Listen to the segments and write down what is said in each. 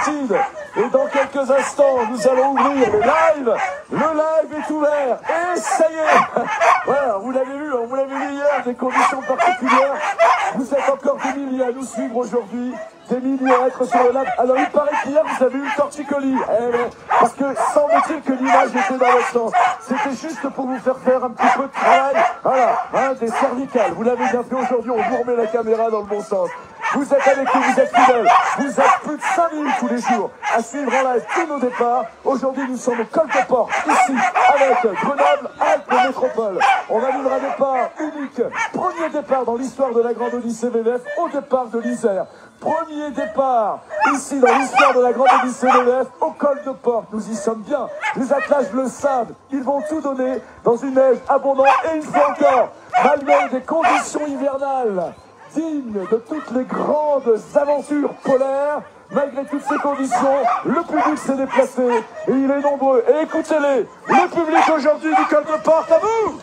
platine. Et dans quelques instants, nous allons ouvrir le live. Le live est ouvert. Et ça y est. Voilà, vous l'avez vu, on vous l'avait vu hier, des conditions particulières. Vous êtes encore des milliers à nous suivre aujourd'hui. Des milliers à être sur le live. Alors il paraît qu'hier vous avez eu le torticolis. Parce que semble-t-il que l'image était dans le sens. C'était juste pour vous faire un petit peu de travail. Voilà, hein, des cervicales. Vous l'avez bien fait aujourd'hui, on vous remet la caméra dans le bon sens. Vous êtes avec nous, vous êtes fidèles. Vous êtes plus de 5000 tous les jours à suivre en live tous nos départs. Aujourd'hui, nous sommes au col de Porte, ici, avec Grenoble-Alpes Métropole. On va vivre un départ unique. Premier départ dans l'histoire de la Grande Odyssée VVF au départ de l'Isère. Premier départ ici dans l'histoire de la Grande Odyssée VVF au col de Porte. Nous y sommes bien. Les attelages le savent. Ils vont tout donner dans une neige abondante. Et une fois encore, malgré des conditions hivernales digne de toutes les grandes aventures polaires, malgré toutes ces conditions, le public s'est déplacé et il est nombreux. Et écoutez-les, le public aujourd'hui du col de Porte, à vous!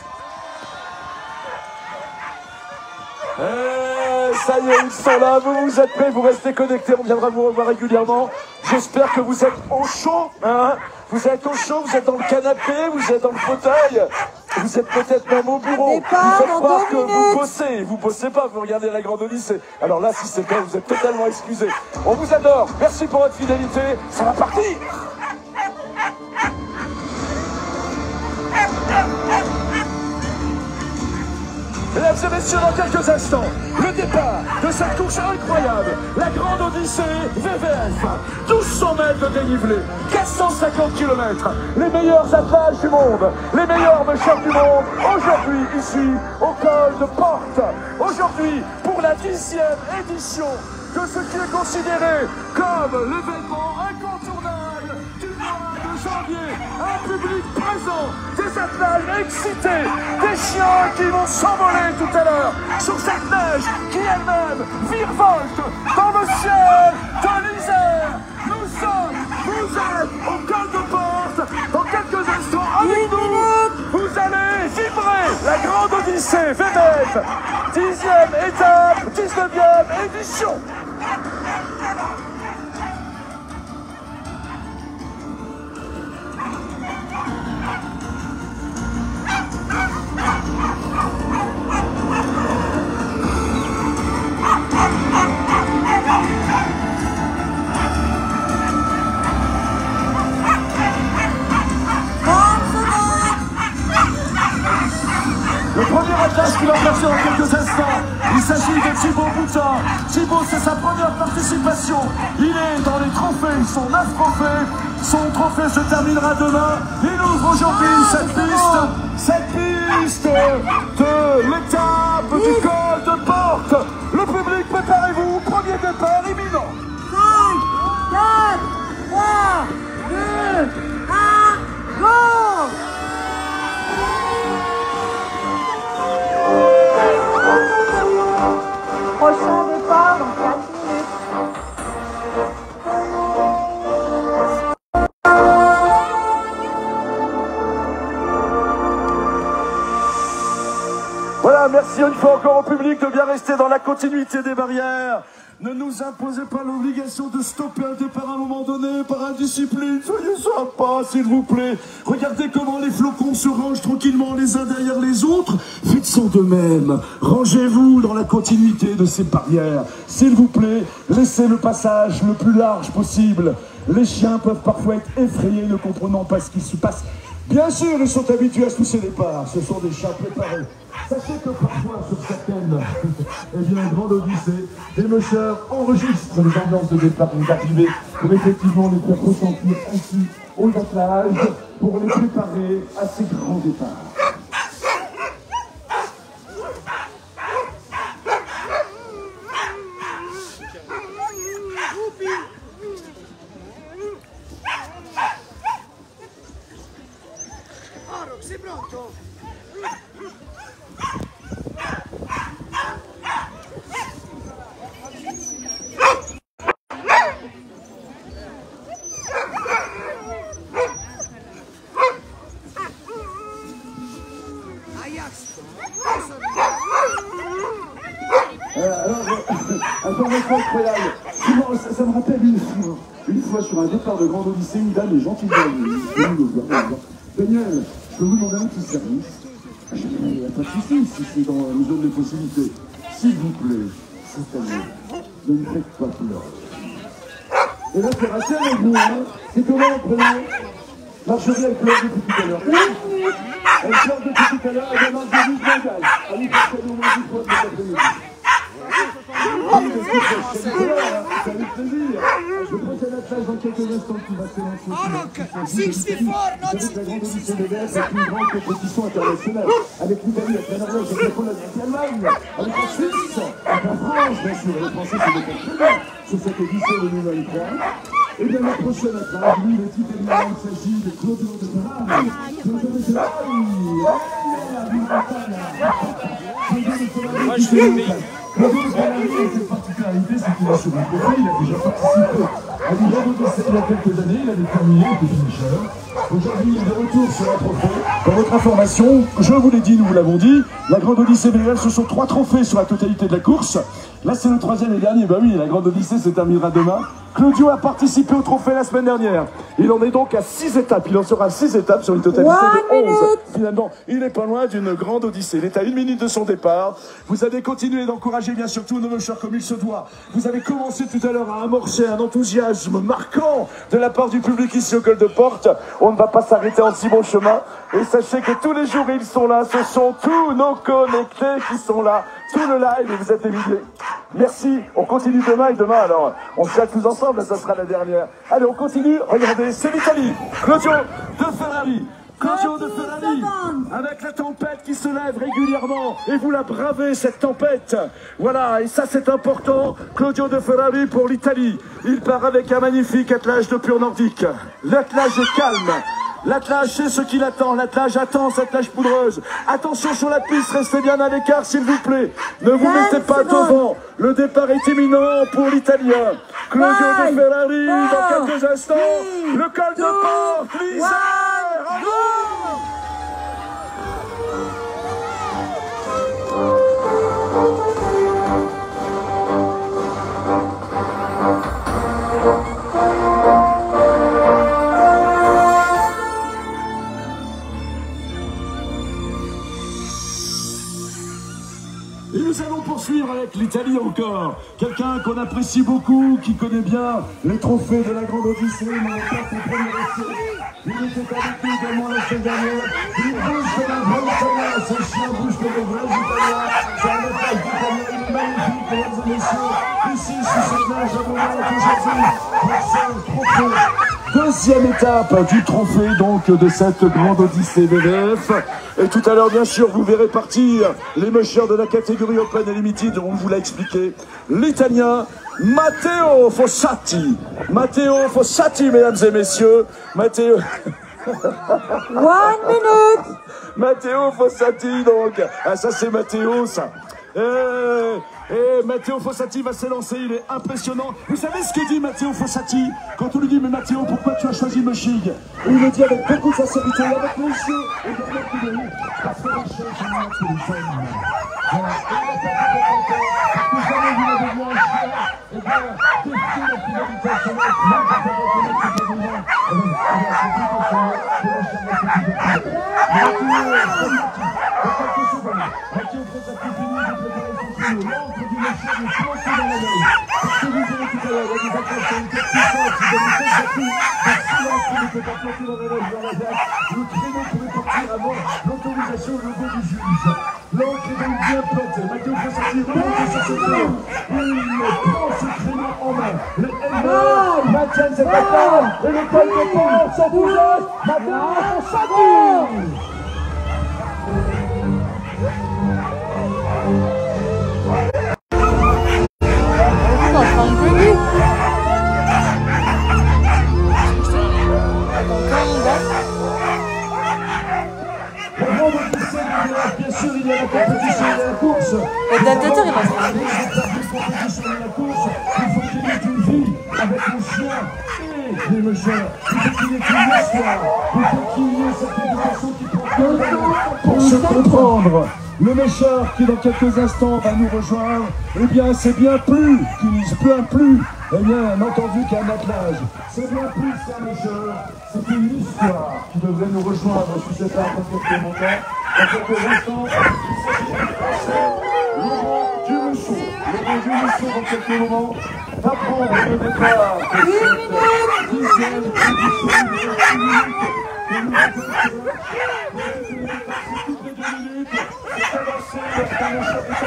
Et ça y est, ils sont là, vous êtes prêts, vous restez connectés, on viendra vous revoir régulièrement. J'espère que vous êtes au chaud, hein? Vous êtes au chaud, vous êtes dans le canapé, vous êtes dans le fauteuil, vous êtes peut-être même au bureau. Vous faites croire que vous bossez pas, vous regardez la Grande Odyssée. Alors là, si c'est le cas, vous êtes totalement excusés. On vous adore, merci pour votre fidélité, ça va partir. Mesdames et messieurs, dans quelques instants, le départ de cette course incroyable, la Grande Odyssée VVF, 1200 mètres de dénivelé, 450 km, les meilleurs attelages du monde, les meilleurs mecheurs du monde, aujourd'hui ici au col de Porte. Aujourd'hui, pour la 10e édition de ce qui est considéré comme l'événement incontournable du mois de janvier, un public présent, des attelages excités, des chiens qui vont s'envoler tout à l'heure sur cette neige qui elle-même virevolte dans le ciel de l'Isère. Nous sommes, vous êtes au col de Porte. Dans quelques instants, avec nous, vous allez vibrer la Grande Odyssée VVF, 10e étape, 19e édition. Le premier attelage qui va passer dans quelques instants, il s'agit de Thibaut Boutin. Thibaut, c'est sa première participation. Il est dans les trophées, ils sont 9 trophées. Son trophée se terminera demain. Il ouvre aujourd'hui cette piste de l'étape du col de Porte. Le public, préparez-vous, premier départ imminent. 5, 4, 3, 2, 1, go! Prochain départ dans 4 minutes. Voilà, merci une fois encore au public de bien rester dans la continuité des barrières. Ne nous imposez pas l'obligation de stopper un départ à un moment donné par indiscipline. Soyez sympas, s'il vous plaît. Regardez comment les flocons se rangent tranquillement les uns derrière les autres. Faites-en de même. Rangez-vous dans la continuité de ces barrières. S'il vous plaît, laissez le passage le plus large possible. Les chiens peuvent parfois être effrayés, ne comprenant pas ce qui se passe. Bien sûr, ils sont habitués à tous ces départs. Ce sont des chats préparés. Sachez que parfois, sur certaines Grande Odyssée, les mecheurs enregistrent les ambiances de départ d'arrivée pour effectivement les faire ressentir ainsi aux attelages pour les préparer à ces grands départs. Sei pronto? Alors, information incroyable. Ça me rappelle une fois sur un départ de Grande Odyssée, une dame est gentiment Daniel, je peux vous demander un petit service? Il n'y a pas de souci si c'est dans une zone de possibilité. S'il vous plaît, cette année, ne me faites pas peur. Et là, c'est raté avec vous, hein? C'est comment le prénom? Marjorie, elle pleure depuis tout à l'heure. Elle pleure depuis tout à l'heure, elle demande de 12 bengales. Elle nous fait au moins 10 fois de cet après-midi. Ça fait plaisir. Je procède à la place dans quelques instants qui va s'élancer. Avec la Grande Odyssée BVF, c'est une grande compétition internationale. Avec l'Italie, avec la Norvège, avec la Pologne, avec l'Allemagne, avec la Suisse, avec la France, bien sûr. Et les Français se déclarent très bien sur cette édition 2023. Et bien la prochaine attrape, lui, le titre évidemment, il s'agit de Claudio de Ferrari. Claudio de Ferrari. Moi, je vais le pays. Claudio de Ferrari, cette particularité, c'est qu'il a sur un côté, il a déjà participé à une grande odyssée il y a quelques années, il avait terminé, il était finisher. Aujourd'hui, il est de retour sur un trophée. Pour votre information, je vous l'ai dit, nous vous l'avons dit, la Grande Odyssée BVF, ce sont 3 trophées sur la totalité de la course. Là, c'est le 3e et dernier. Bah oui, la Grande Odyssée se terminera demain. Claudio a participé au trophée la semaine dernière. Il en est donc à 6 étapes. Il en sera à 6 étapes sur une totalité de 11. Finalement, il n'est pas loin d'une Grande Odyssée. Il est à 1 minute de son départ. Vous avez continué d'encourager bien sûr tous nos mocheurs comme il se doit. Vous avez commencé tout à l'heure à amorcer un enthousiasme marquant de la part du public ici au col de Porte. On ne va pas s'arrêter en si bon chemin. Et sachez que tous les jours ils sont là. Ce sont tous nos connectés qui sont là. Tout le live et vous êtes évidés. Merci. On continue demain et demain alors. On se tous ensemble, ça sera la dernière. Allez, on continue. Regardez, c'est l'Italie. Claudio de Ferrari. Claudio de Ferrari, avec la tempête qui se lève régulièrement, et vous la bravez cette tempête. Voilà, et ça c'est important. Claudio de Ferrari pour l'Italie. Il part avec un magnifique attelage de pur nordique. L'attelage est calme. L'attelage sait ce qu'il attend. L'attelage attend cette attelage poudreuse. Attention sur la piste, restez bien à l'écart s'il vous plaît. Ne vous mettez pas devant. Le départ est imminent pour l'Italien. Claudio de Ferrari dans quelques instants. Le col de Porte, l'Isère. Et nous allons poursuivre avec l'Italie encore. Quelqu'un qu'on apprécie beaucoup, qui connaît bien les trophées de la Grande Odyssée, mais pas son premier essai. Il était avec nous également la semaine dernière. Il bouge comme un vrai Italien, ce chien bouge comme un vrai Italien. C'est un attaque d'Italien, il est magnifique, mesdames et messieurs. Ici, sous cette neige abondante aujourd'hui, pour ce trophée. Deuxième étape du trophée donc de cette Grande Odyssée BVF. Et tout à l'heure, bien sûr, vous verrez partir les mocheurs de la catégorie Open et Limited, on vous l'a expliqué. L'Italien Matteo Fossati. Matteo Fossati, mesdames et messieurs. Matteo... 1 minute. Matteo Fossati, donc. Ah, ça, c'est Matteo, ça. Et Matteo Fossati va s'élancer, il est impressionnant. Vous savez ce que dit Matteo Fossati quand on lui dit « Mais Matteo, pourquoi tu as choisi Moshig ?» Et il le dit avec beaucoup de sincérité, avec les yeux et avec les yeux. Parce que la chose, c'est moi qui les aime. Voilà. Et il n'a pas dit jamais vous l'avez vu un chien. Et bien, défier la fidélité à son maître, même quand on reconnaît que c'est des gens. Et bien, c'est tout à fait de la chaîne de Matteo Fossati. Matteo Fossati finit de préparer son trio. L'encre du monsieur est plantée dans la veille. Parce que vous verrez tout à l'heure, il y a des actions puissantes qui donnent tête à tout. Donc si l'encre n'était pas plantée dans la veille dans la date, le créneau pouvait partir avant l'autorisation et le go du juge. L'encre est donc bien plantée. Matteo Fossati remonte sur ce créneau. Il prend ce créneau en main. Les Elmer maintiennent cette attaque. Et le col de Porte s'enthousiasme. Matteo Fossati. Bien sûr, il y a la compétition et la course. Le dictateur, il va se faire. Il faut qu'il ait une vie avec le chien et les mocheurs. Il faut qu'il ait une histoire. Il faut qu'il y ait cette éducation qui prend pour se comprendre. Le mécheur qui dans quelques instants va nous rejoindre, eh bien c'est bien plus Eh bien, entendu qu'un attelage, c'est bien plus qu'un écheur, c'est une histoire qui devrait nous rejoindre sur cette arbre de montant. Dans quelques instants, Laurent Dumusson. Laurent Dumusson, dans quelques moments, va prendre le départ de cette 10e édition de toutes les 2 minutes, c'est avancé parce qu'un échec est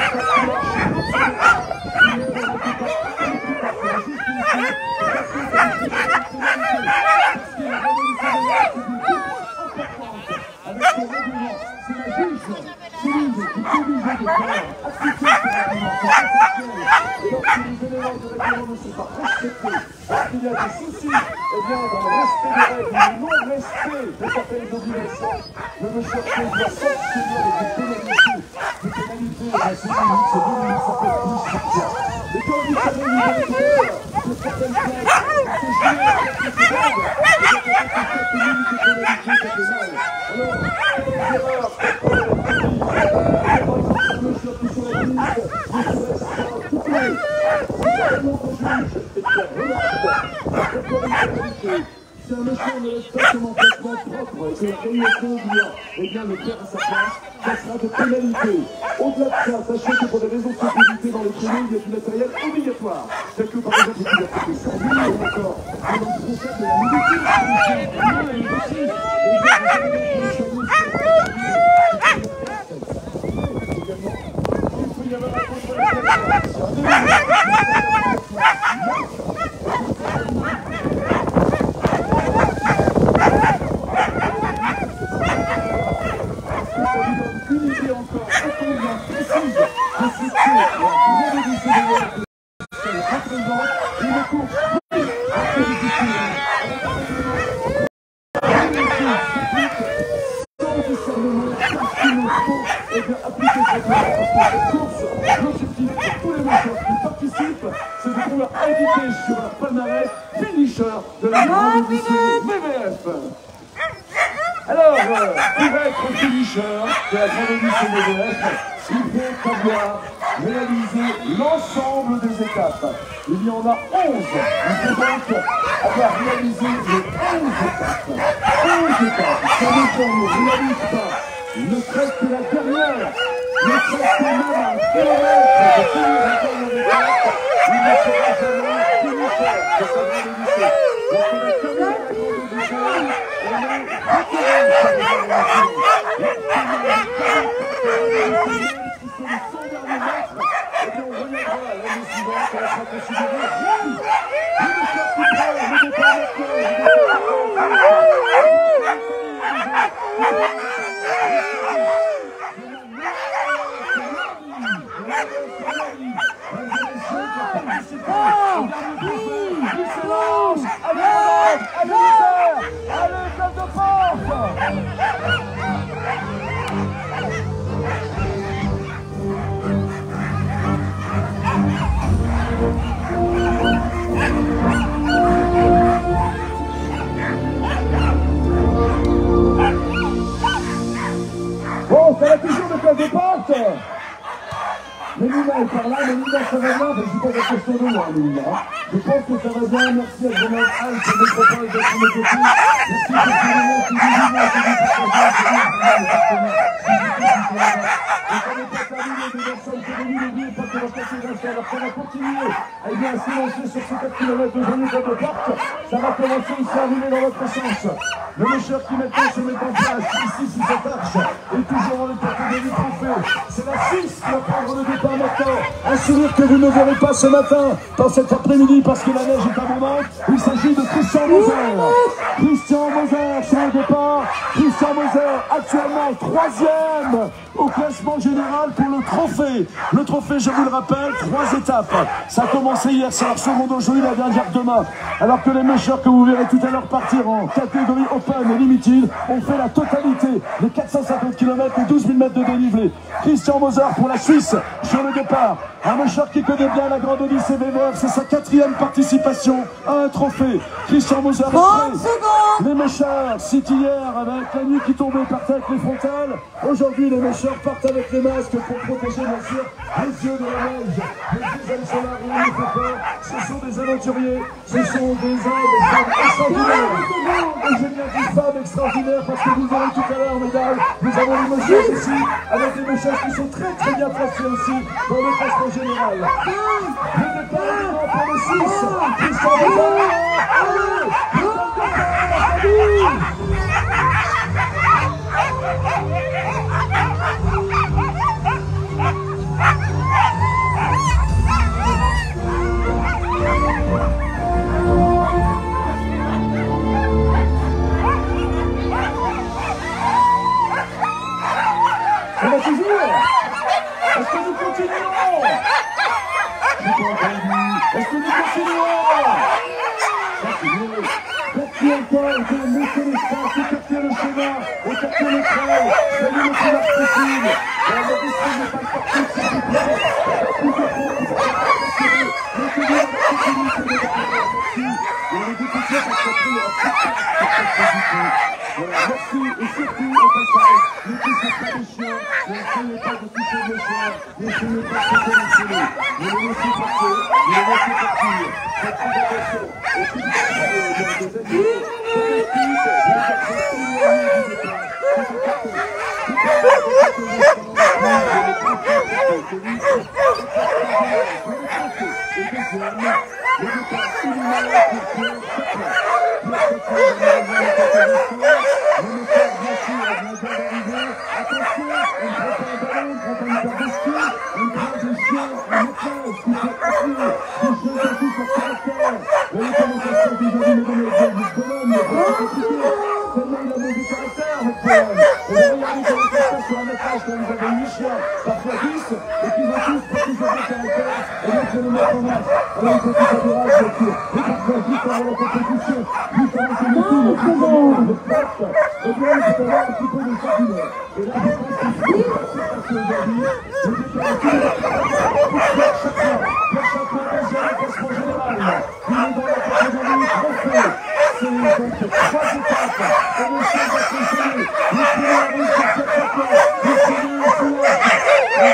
il y a des soucis, eh bien, dans le respect des règles, le non-respect de certaines obligations, le monsieur doit sanctionner avec des pénalités. Des pénalités, c'est 2 minutes, ça peut être plus sortir. Et quand vous savez, vous avez tout à l'heure, que certaines places, c'est joué à quelques secondes, et quand on fait 4 minutes de pénalité, ça fait mal. Alors, quelles erreurs, le monsieur qui sur la liste, ne se laisse pas couper. Si vraiment on juge, et bien, si un monsieur ne laisse pas son emplacement propre et que la réunion doit eh bien, le faire à sa place, ça sera de pénalité. Au-delà de ça, sachez que pour des raisons de sécurité dans les créneaux, il y a du matériel obligatoire. Tel que par exemple, il y a plus de service ou encore un responsable de la militaire. Il peut y avoir un contrôle l'objectif pour tous les machins qui participent, c'est de pouvoir éviter sur leur palmarès finisher de la grande édition VVF. Alors, pour être finisher de la grande édition VVF, il faut avoir réalisé l'ensemble des étapes. Il y en a 11. Il faut donc avoir réalisé les 11 étapes. 11 étapes. Si on ne réalise pas, ne serait-ce que la dernière, ne serait-ce que même un kilomètre de finir la dernière étape, il ne sera jamais finisher de sa grande édition. Donc on a terminé la grande édition, on est retiré sa grande édition. Si c'est les 100 derniers mètres, eh bien on reviendra à l'année suivante, on sera considéré réussi. Le monsieur qui prend le départ bon, c'est la question de place de porte. Mélina est par là, Mélina ça va bien, je ne suis pas la question de moi, Mélina. Je pense que ça va bien, merci à Grenade Anne qui me propose d'être mes côtés. Merci pour tous les mots qui disent moi, qui disent pour ça, qui disent et ça n'est pas terminé des personnes que vous n'oubliez pas que dans quelques instants, alors ça va continuer à bien s'élancer sur ces 4 km de journée de porte. Ça va commencer ici à arriver dans votre sens. Le monsieur qui maintenant se met en place, ici sous cette arche, et toujours dans les portées de trophée. C'est la Suisse qui va prendre le départ maintenant. Un sourire que vous ne verrez pas ce matin, dans cet après-midi, parce que la neige est abondante. Il s'agit de Christian Moser. Christian Moser sur le départ. Christian Moser, actuellement 3e au classement général pour le trophée. Le trophée, je vous le rappelle, 3 étapes. Ça a commencé hier, c'est leur seconde aujourd'hui, la dernière demain. Alors que les mécheurs que vous verrez tout à l'heure partir en catégorie Open et Limited ont fait la totalité des 450 km et 12 000 mètres de dénivelé. Christian Moser pour la Suisse sur le départ. Un mécheur qui connaît bien la grande Odyssée VVF, c'est sa 4e participation à un trophée. Christian Moser est prêt. Les mécheurs, c'est hier avec la nuit qui tombait. partent avec les frontales. Aujourd'hui, les méchants partent avec les masques pour protéger, bien sûr, les yeux de la neige. Les deuxièmes sont là, rien ne fait peur. Ce sont des aventuriers, ce sont des hommes et femmes extraordinaires. Et j'ai bien dit femmes extraordinaires parce que vous verrez tout à l'heure, mesdames, nous avons des mouchages ici, avec des mouchages qui sont très très bien placés aussi dans le classement général. Le départ évidemment pour le 6, Tristan Robert. On va toujours. Est-ce que nous continuons? J'ai pas entendu. Est-ce que nous continuons? Continuez. Continuez encore, et bien monter l'espace, écarter le chemin, écarter le trail, soyez le plus large possible. La médecine n'est pas parfaite, s'il vous plaît. Plus de temps, vous allez assurer. Maintenez la sécurité de la merci. Et les députés vont s'appuyer à voilà, merci et surtout au passage, ne touchez pas les chiens, n'essayez pas de toucher les chiens, n'essayez pas de se déranger, ne les laissez passer, ne les laissez partir. Faites très attention, et si vous avez des amis, des équipes, des personnes éloignées du départ, tout est parfait. Tout est parfois 10, et qui vont tous pour toujours des caractères, et donc je le mets en masse. Alors il faut tout adorable, bien sûr. Et parfois, juste avant la compétition, juste avant que le tour, le sport, et bien, il faut avoir un petit peu de vocabulaire. Et là, je pense que c'est passé aujourd'hui. Je vais faire tout le Pierre Chapelain, deuxième au classement général. Il est dans la catégorie trophée. C'est donc 3 étapes. Et le chef va s'enchaîner. Il est la route sur Pierre Chapelain. Il finit au soulage. Va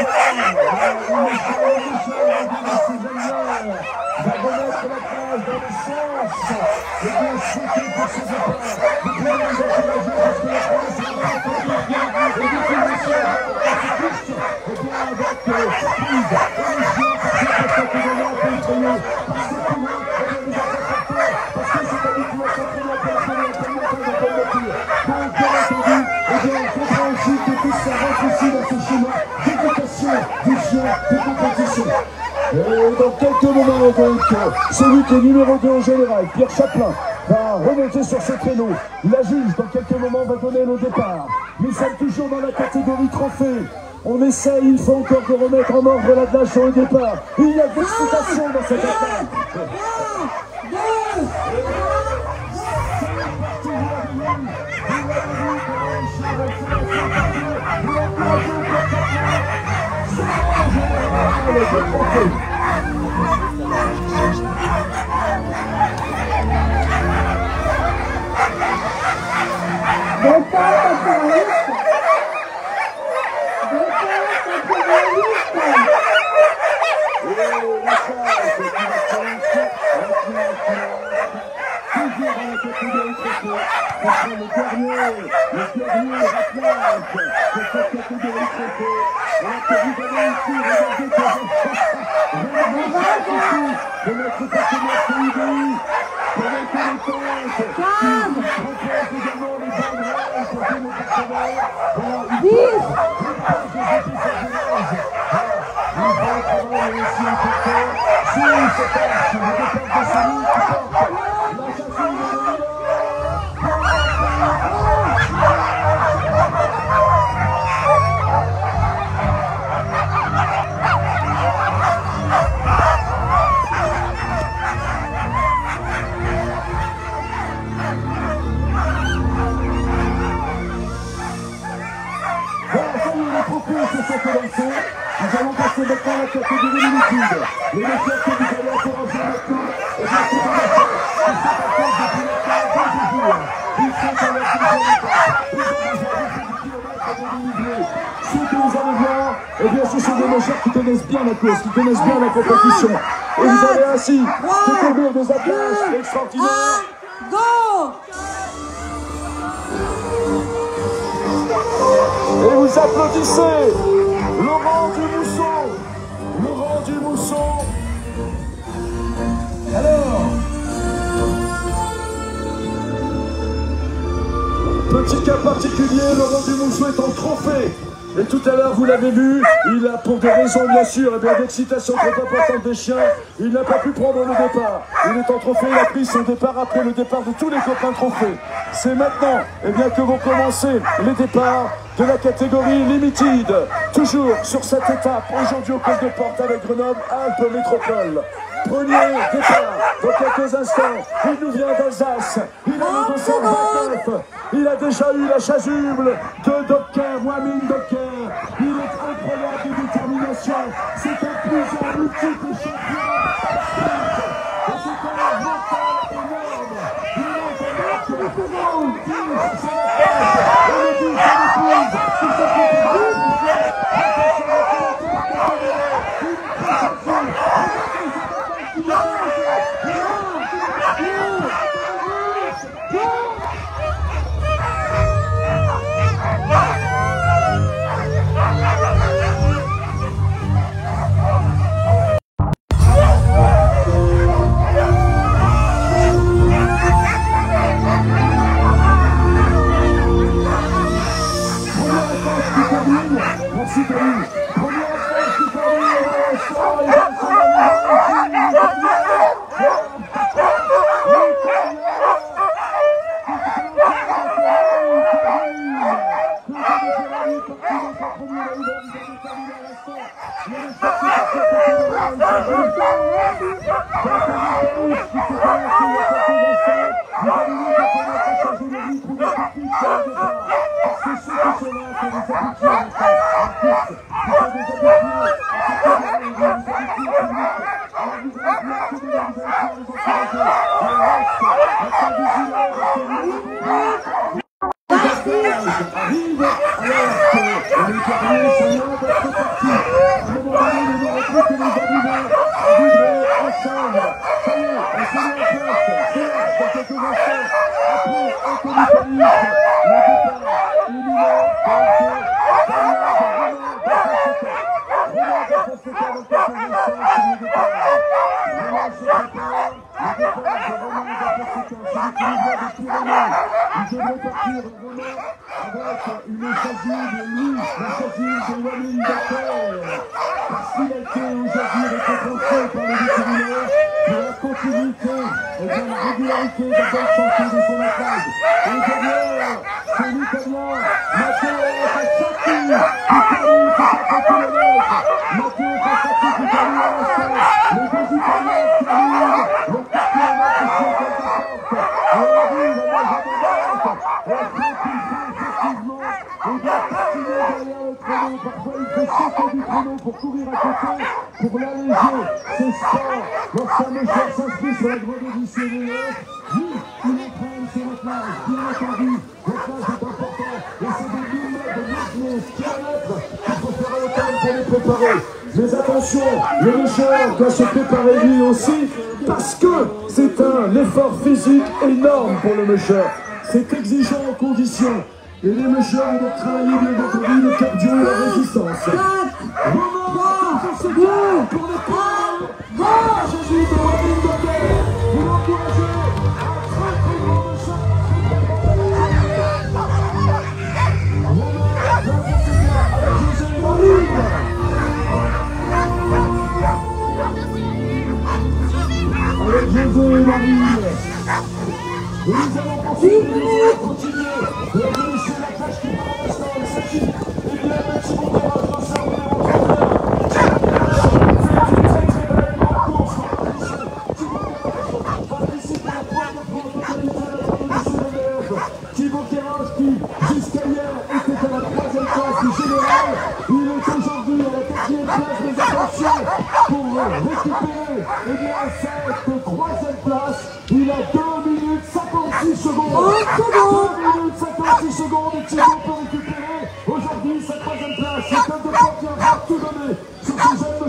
remettre la cage dans le sens et bien sauter pour ce départ. Vous pouvez vous encourager parce que la France est bien attendue et définition pacifiste et bien avec prise et les chiens parce que c'est un peu effrayé par ce courant et bien vous êtes pas parce que c'est un peu s'entraîner pour la première de bonne nature. Donc bien entendu, et bien on comprend aussi que tout ça rentre ici dans ce schéma d'éducation des chiens de compétition. Et dans quelques moments, donc, celui qui est numéro 2 au général, Pierre Chapelain, va remonter sur ce créneau. La juge, dans quelques moments, va donner le départ. Nous sommes toujours dans la catégorie trophée. On essaye, il faut encore de remettre en ordre la glace sur le départ. Il y a des citations dans cette attaque. Nous allons passer maintenant à la catégorie liquide. Les messieurs que vous allez encourager maintenant, et bien c'est un affaire qui s'est passé depuis le temps de jours. Ils sont à la deuxième étape. eh bien ce sont des mâcheurs qui connaissent bien la course, qui connaissent bien la compétition. Et vous allez ainsi découvrir des attaches extraordinaires. Go! Et vous applaudissez Laurent Dumousson. Laurent Dumousson. Alors, petit cas particulier, Laurent Dumousson est en trophée. Et tout à l'heure, vous l'avez vu, il a, pour des raisons bien sûr, d'excitation trop importante des chiens, il n'a pas pu prendre le départ. Il est en trophée, il a pris son départ après le départ de tous les copains trophées. C'est maintenant que vont commencer les départs de la catégorie Limited. Toujours sur cette étape, aujourd'hui au col de Porte avec Grenoble-Alpes Métropole. Premier départ, dans quelques instants, il nous vient d'Alsace, il a le 229, il a déjà eu la chasuble de Docker, Wamin Docker, il est incroyable de détermination, c'est un plusieurs multiples champions, et c'est un mental énorme, il est sur le courant, Merci Camille. Première attaque qui termine pour courir à côté, pour l'alléger, c'est sport. Lorsqu'un mâcheur s'inscrit sur la grande édition de l'heure, oui, il entraîne sur notre âge, bien entendu, notre âge est important, et c'est des kilomètres qu'il faut faire à l'automne pour les préparer. Mais attention, le mâcheur doit se préparer lui aussi, parce que c'est un effort physique énorme pour le mâcheur. C'est exigeant en conditions. Et les mâcheurs vont travailler bien entendu le cardio et la résistance. Pour les points, Jésus de Wamin Docker, vous l'encouragez à très très grand mâcheur. Avec José et Marine. Avec José et Marine. Et nous allons continuer. Vous connaissez la tâche qui prend l'instant, il s'agit et bien un petit peu de Thibaut Keras qui jusqu'à hier était à la 3e place du général, il est aujourd'hui à la 4e place, mais attention pour récupérer cette 3e place, il a 2 minutes 56 secondes. 2 minutes 56 secondes et Thibaut peut récupérer aujourd'hui sa 3e place. C'est un de porte qui a tout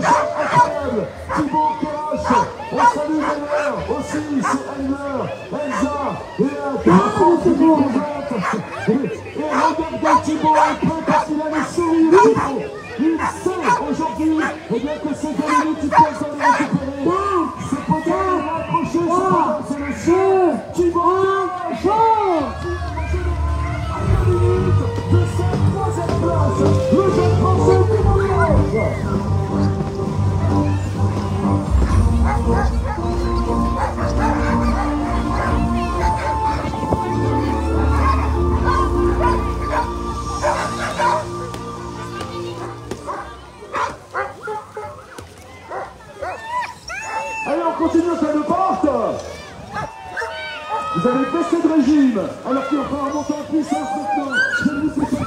choc incroyable. Thibaut Kerache, on salue d'ailleurs aussi, c'est Elmer, Elsa, et Thibaut qui nous présente. Et regardez Thibaut un peu parce qu'il a le sourire, Thibaut. Il sait aujourd'hui eh bien, que ces 2 minutes, il peut s'en les récupérer. C'est peut-être rapprocher, c'est le jeu. Thibaut de cette 3e place, le jeune français Thibaut Kerache. Allez, on continue au cas de porte. Vous avez baissé de régime, alors qu'il va falloir monter en puissance maintenant. Je vous fais ça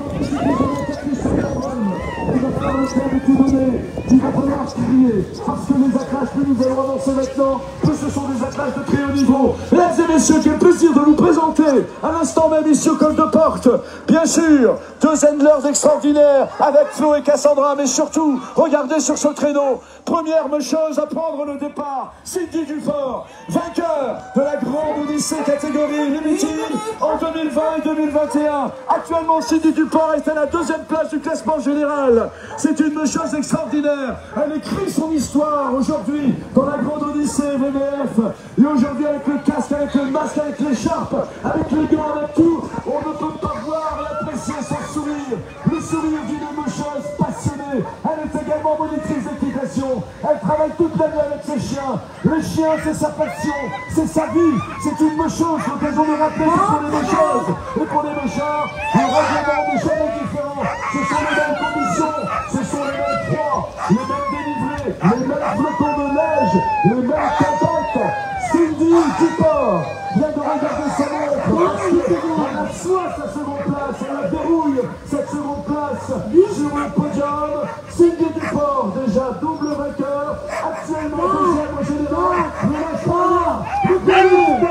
il va falloir le faire de tout donner. Il va falloir crier. Parce que les attaches que nous allons avancer maintenant, que ce sont des attaches de très haut niveau. Mesdames et messieurs, quel plaisir de nous présenter à l'instant même ici au col de porte. Bien sûr, 2 handlers extraordinaires avec Flo et Cassandra, mais surtout, regardez sur ce créneau. Première chose à prendre le départ, Cindy Dufort, vainqueur de la grande Odyssée catégorie Limited en 2020 et 2021. Actuellement, Cindy Dufort est à la 2e place du classement général. C'est une chose extraordinaire. Elle écrit son histoire aujourd'hui dans la grande Odyssée VVF. Et aujourd'hui, avec le casque, avec le masque, avec l'écharpe, avec les gants, avec tout, on ne peut pas voir et apprécier son sourire. Le sourire d'une mocheuse passionnée. Elle est également monitrice d'équitation. Elle travaille toute l'année avec ses chiens. Les chiens, c'est sa passion, c'est sa vie. C'est une mocheuse, l'occasion de rappeler que pour les mocheuses et pour les mochards, le règlement n'est jamais différent. Ce sont les mêmes conditions, ce sont les mêmes froids, les mêmes délivrés, les mêmes flocons de neige, les mêmes tempêtes. Cindy Dufort vient de regarder sa montre. Elle a soif sa 2e place, elle la dérouille cette 2e place sur le podium. Cindy Dufort, déjà double vainqueur, actuellement 2e au général. Ne lâche pas, le gagnant de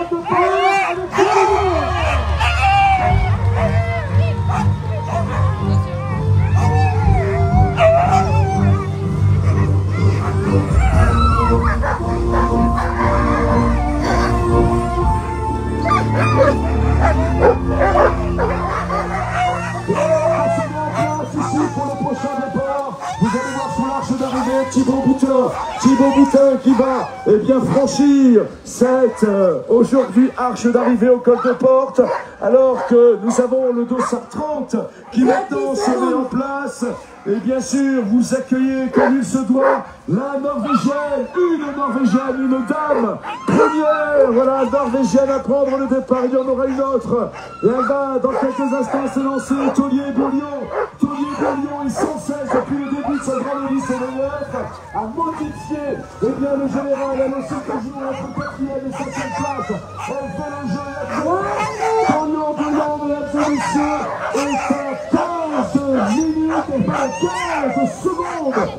Thibaut Boutin qui va bien franchir cette aujourd'hui arche d'arrivée au col de porte, alors que nous avons le dossard 30 qui maintenant se met en place. Et bien sûr, vous accueillez comme il se doit la Norvégienne, une dame première, voilà, Norvégienne à prendre le départ. Il y en aura une autre. Et elle va dans quelques instants s'élancer. Tolier Beaulion est sans cesse depuis le début de sa grande Odyssée VVF à modifier le général. Elle aussi toujours entre 4e et 5e place. Elle fait le jeu Tolion Beaulion, mesdames et messieurs, est à 15 minutes et pas 15 secondes de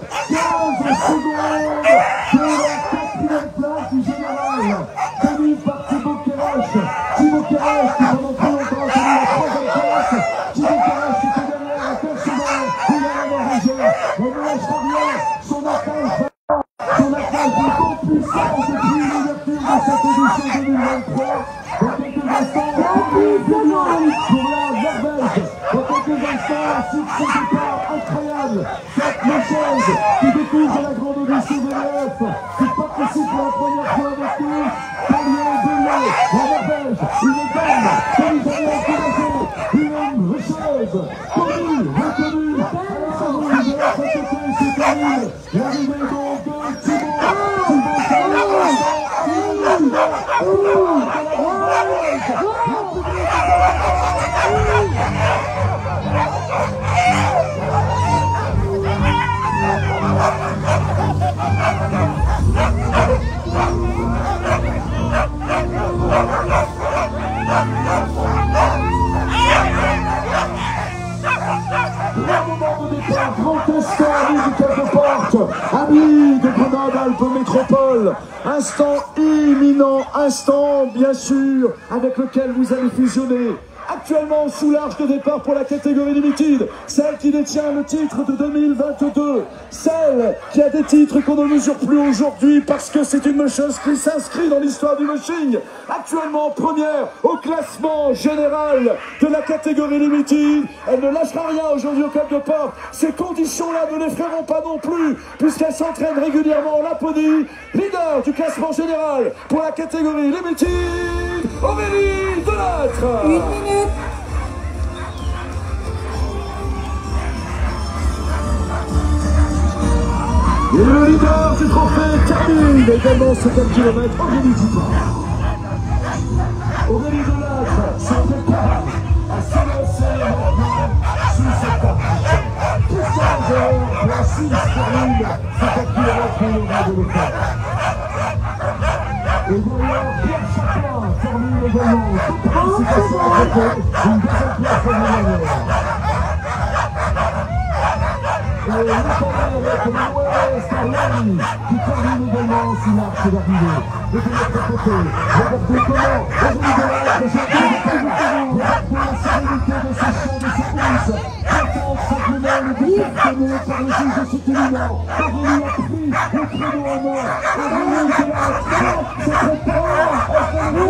la 4e place du général, tenu par Thibaut Kerache. Thibaut Kerache qui pendant très longtemps a tenu la 3e place. Thibaut Kerache qui était derrière à 15 secondes. Il a la Norvégienne. Elle ne lâche pas rien. Son attaque est en puissance depuis l'ouverture de cette édition 2023. Dans quelques instants, pour la Norvège. Dans quelques instants, succès de départ incroyable. Cette mocheuse qui découvre la grande Odyssée VVF, qui participe pour la première fois avec nous. Tolier Beaulion, la Norvège, une dame que nous avons encouragée, une mocheuse connue, reconnue. À la saison de cette été, c'est terminé. L'arrivée donc de Thibaut grand instant, amis du col de porte, amis de Grenoble-Alpes Métropole, instant imminent, instant bien sûr avec lequel vous allez fusionner actuellement sous l'arche de départ pour la catégorie Limited, celle qui détient le titre de 2022, celle qui a des titres qu'on ne mesure plus aujourd'hui parce que c'est une musheuse qui s'inscrit dans l'histoire du mushing, actuellement première au classement général de la catégorie Limited. Elle ne lâchera rien aujourd'hui au club de Portes. Ces conditions-là ne l'effraieront pas non plus puisqu'elle s'entraîne régulièrement en Laponie, leader du classement général pour la catégorie Limited, Aurélie Delattre. 1 minute. Et le leader du trophée termine également ce 4 km, Aurélie Delattre. Aurélie Delattre se prépare à s'élancer maintenant sous cette affiche. Christian Géant, la Suisse termine ce 4 km pour le rang de l'Europe. Et derrière, Pierre Chapin termine également toute participation à côté, une deuxième place à l'année. Et le avec Noé Sarlani qui termine également sous l'arche d'arrivée. Et de l'autre côté, regardez comment Aurélie Delattre regardez la sérénité de ses champs, de ses courses. Contente simplement le départ donné par le juge de soutènement. Aurélie a pris le créneau en main. Aurélie Delattre se prépare à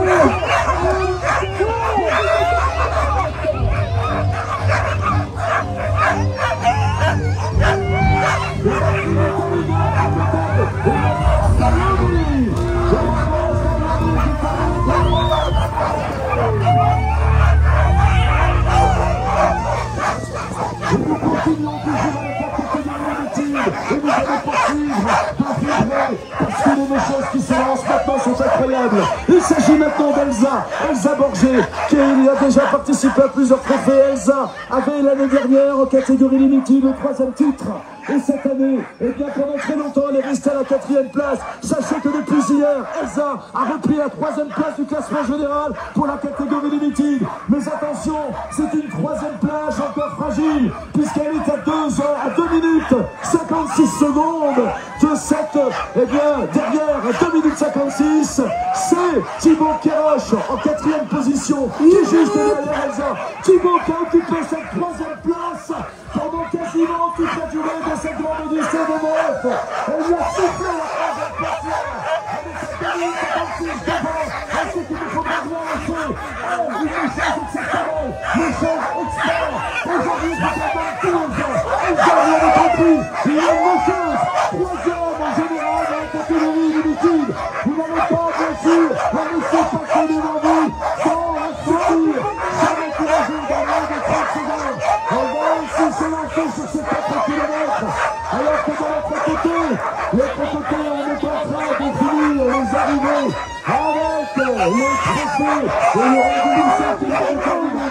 parce que les choses qui se lancent maintenant sont incroyables. Il s'agit maintenant d'Elsa Borgé, qui a déjà participé à plusieurs trophées. Elsa avait l'année dernière en catégorie Limited le 3e titre. Et cette année, eh bien pendant très longtemps, elle est restée à la 4e place. Sachez que depuis hier, Elsa a repris la 3e place du classement général pour la catégorie Limited. Mais attention, c'est une 3e place encore fragile, puisqu'elle est à 2 minutes 56 secondes de cette, eh bien, derrière, à 2 minutes 56, c'est Thibaut Kéroche en 4e position, qui est juste derrière Elsa. Thibaut qui a occupé cette 3e place pendant quasiment toute la durée de cette grande odyssée de Moef. Elle lui a soufflé la 3e place avec cette 2 minutes 56 devant. Est-ce qu'il ne faudra rien laisser? Une chose exceptionnelle, une chose expert. Aujourd'hui, c'est un tour. Elsa, vous l'avez compris, il y a une chose. 3e en général dans la catégorie Limited. Vous n'avez pas, bien sûr, la laisser passer devant vous sans la soutenir, sans l'encourager dans moins de 30 secondes. On va aussi se lancer sur ces 4 km. Alors que de l'autre côté, on est en train de finir les arrivées avec les trophées et le rendez-vous qui est également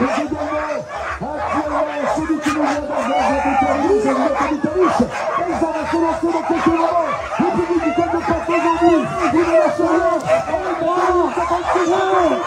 actuellement celui qui nous vient d'avoir la Vitalis. Elsa va se lancer dans quelques moments. Le public du club de Portes aujourd'hui, il ne lâche rien. On est dans 56 heures.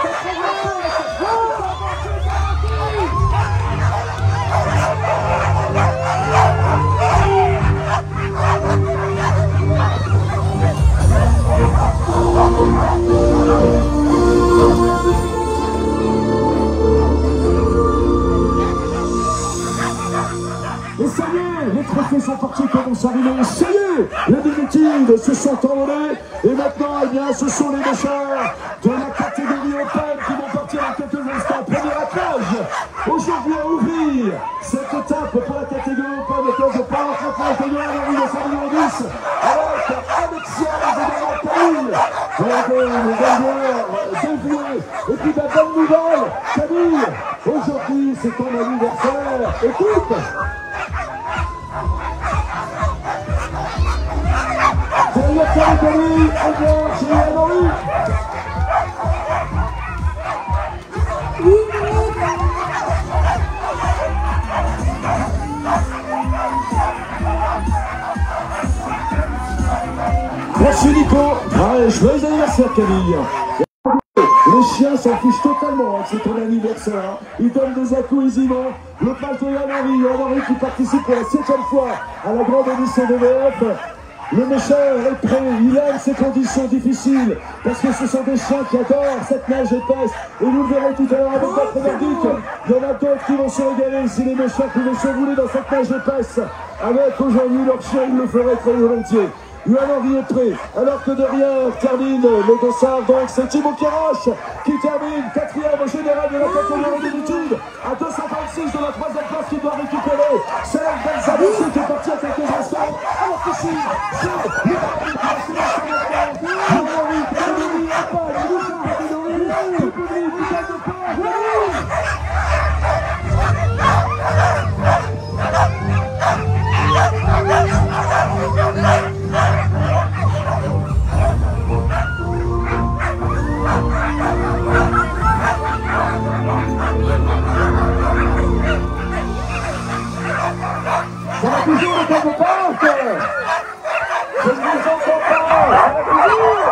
Et ça y est, les trophées sont partis comme on s'arrivait. Ça y est, les Limited se sont envolés. Et maintenant, eh bien, ce sont les méchants de la catégorie Open qui vont partir en quelques instants. Premier attelage aujourd'hui à ouvrir cette étape pour la catégorie Open. Et quand je parle, on va tenir à l'arrivée de 5 numéro 10 avec Alexia et Camille. Les gagnants dévoués. Et puis la bonne nouvelle, Camille, aujourd'hui c'est ton anniversaire. Écoute. Derrière Camille, Edouard, Julien Henry. Merci Nico. Ouais, joyeux anniversaire Camille. Les chiens s'en fichent totalement, hein, c'est ton anniversaire. Ils donnent des à-coups aisément. Le page de Yann Henry qui participe pour la 7e fois à la grande odyssée de VF. Le méchant est prêt, il aime ces conditions difficiles, parce que ce sont des chiens qui adorent cette neige épaisse. Et nous le verrons tout à l'heure avec notre verdict. Il y en a d'autres qui vont se régaler si les méchants pouvaient s'enrouler dans cette neige épaisse. Avec aujourd'hui leur chien, ils le feraient très volontiers. Yuan Henry est prêt, alors que derrière termine le dossard, donc c'est Thibaut Kéroche qui termine 4e au général de la catégorie d'habitude, à 226 de la 3e place qui doit récupérer celle d'Elzabassi qui est partie à quelques instants, alors qu'ici, c'est le public qui va se mettre en Henry, catégorie Alpine, le public qui gagne de part, ça va toujours le temps de porte. Je ne vous entends pas. Ça va toujours.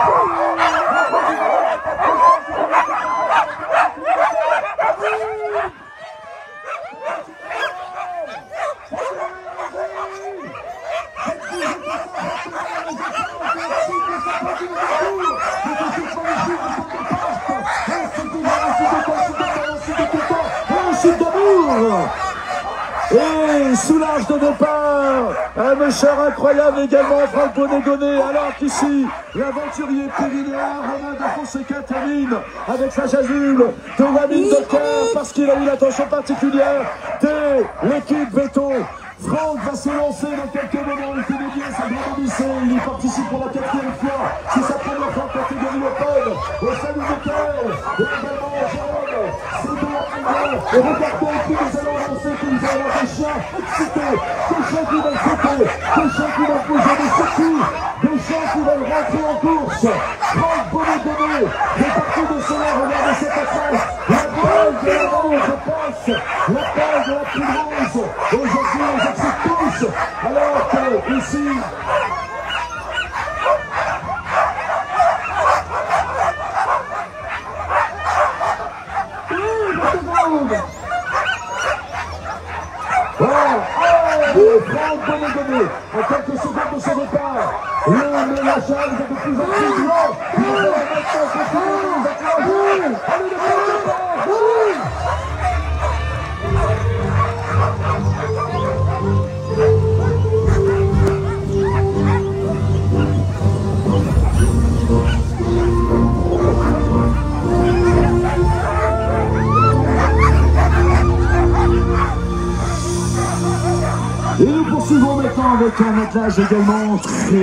Et sous l'arche de départ, un méchant incroyable également, Franck Bonnet-Gonnet, alors qu'ici, l'aventurier pyrénéen Romain de Fonseca termine avec sa chasuble de Wamin Docker parce qu'il a eu l'attention particulière de l'équipe Veto. Franck va se lancer dans quelques moments, il connaît bien sa grande lycée, il y participe pour la 4e fois, c'est sa première fois en catégorie open, au sein du Docker, et également Jérôme, c'est de la et regardez qui nous allons lancer, qui nous allons des chiens excités, des chiens qui veulent sauter, des chiens qui veulent bouger des circuits, des chiens qui veulent rentrer en course. Franck Bonnet-Gonnet, fait partie de cela, regardez cette attaque, la balle de la rose passe, la balle de la plus rose, aujourd'hui on accepte tous, alors que ici, voilà, Franck Bonnet-Gonnet, en quelques secondes de son départ, la charge est de plus en plus grand, il va maintenant se faire, allez le départ, et nous poursuivons maintenant avec un attelage également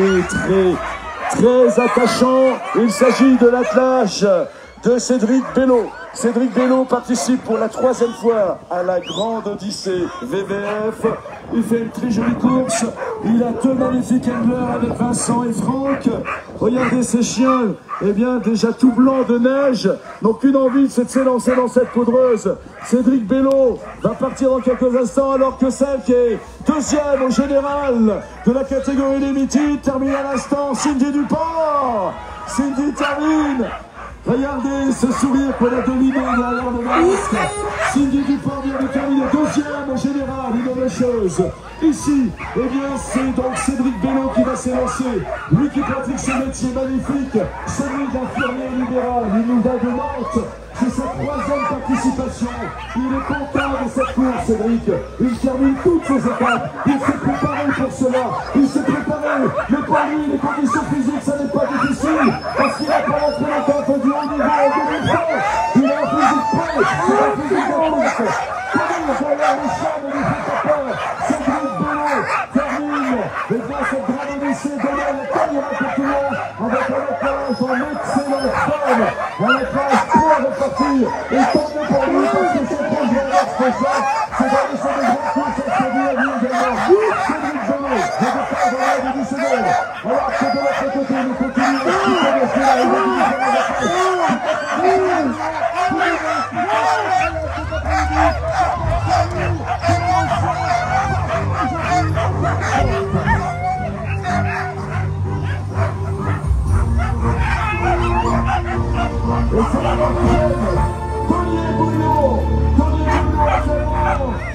très attachant. Il s'agit de l'attelage de Cédric Bello. Cédric Bello participe pour la 3e fois à la Grande Odyssée VVF. Il fait une très jolie course. Il a 2 magnifiques handlers avec Vincent et Franck. Regardez ces chiens, eh bien déjà tout blanc de neige, n'ont qu'une envie, c'est de s'élancer dans cette poudreuse. Cédric Bello va partir dans quelques instants alors que celle qui est 2e au général de la catégorie limited termine à l'instant. Cindy Dupont. Cindy termine. Regardez ce sourire qu'on a dominé derrière le masque. Cindy Dupont vient de terminer 2e au général, une mauvaise chose. Ici, eh bien, c'est donc Cédric Bello qui va s'élancer. Lui qui pratique ce métier magnifique, celui d'infirmier libéral, il nous va de Nantes. C'est sa 3e participation. Il est content de cette course, Cédric. Il termine toutes ses étapes. Il s'est préparé pour cela. Il s'est préparé. Mais pour lui, les conditions physiques, ça n'est pas difficile. Parce qu'il n'a pas rentré longtemps du haut niveau en 2020. Il a un physique prêt. C'est un physique de course. Comment derrière les chiens ne lui fait pas peur. Cédric Bello termine. Et bien, cette grande odyssée demain, elle gagnera pour tout le monde. Avec un attelage en excellente forme. Un attelage très reparti. Et tant mieux pour lui, parce que c'est très bien responsable. C'est dans les choses de grande course à Cédric à lui également. Cédric Bello, je départ dans l'air de 10 secondes. Alors que de l'autre côté, nous continuons à expliquer de cela. Il va nous faire la et c'est la 9e. Tony Bouillon actuellement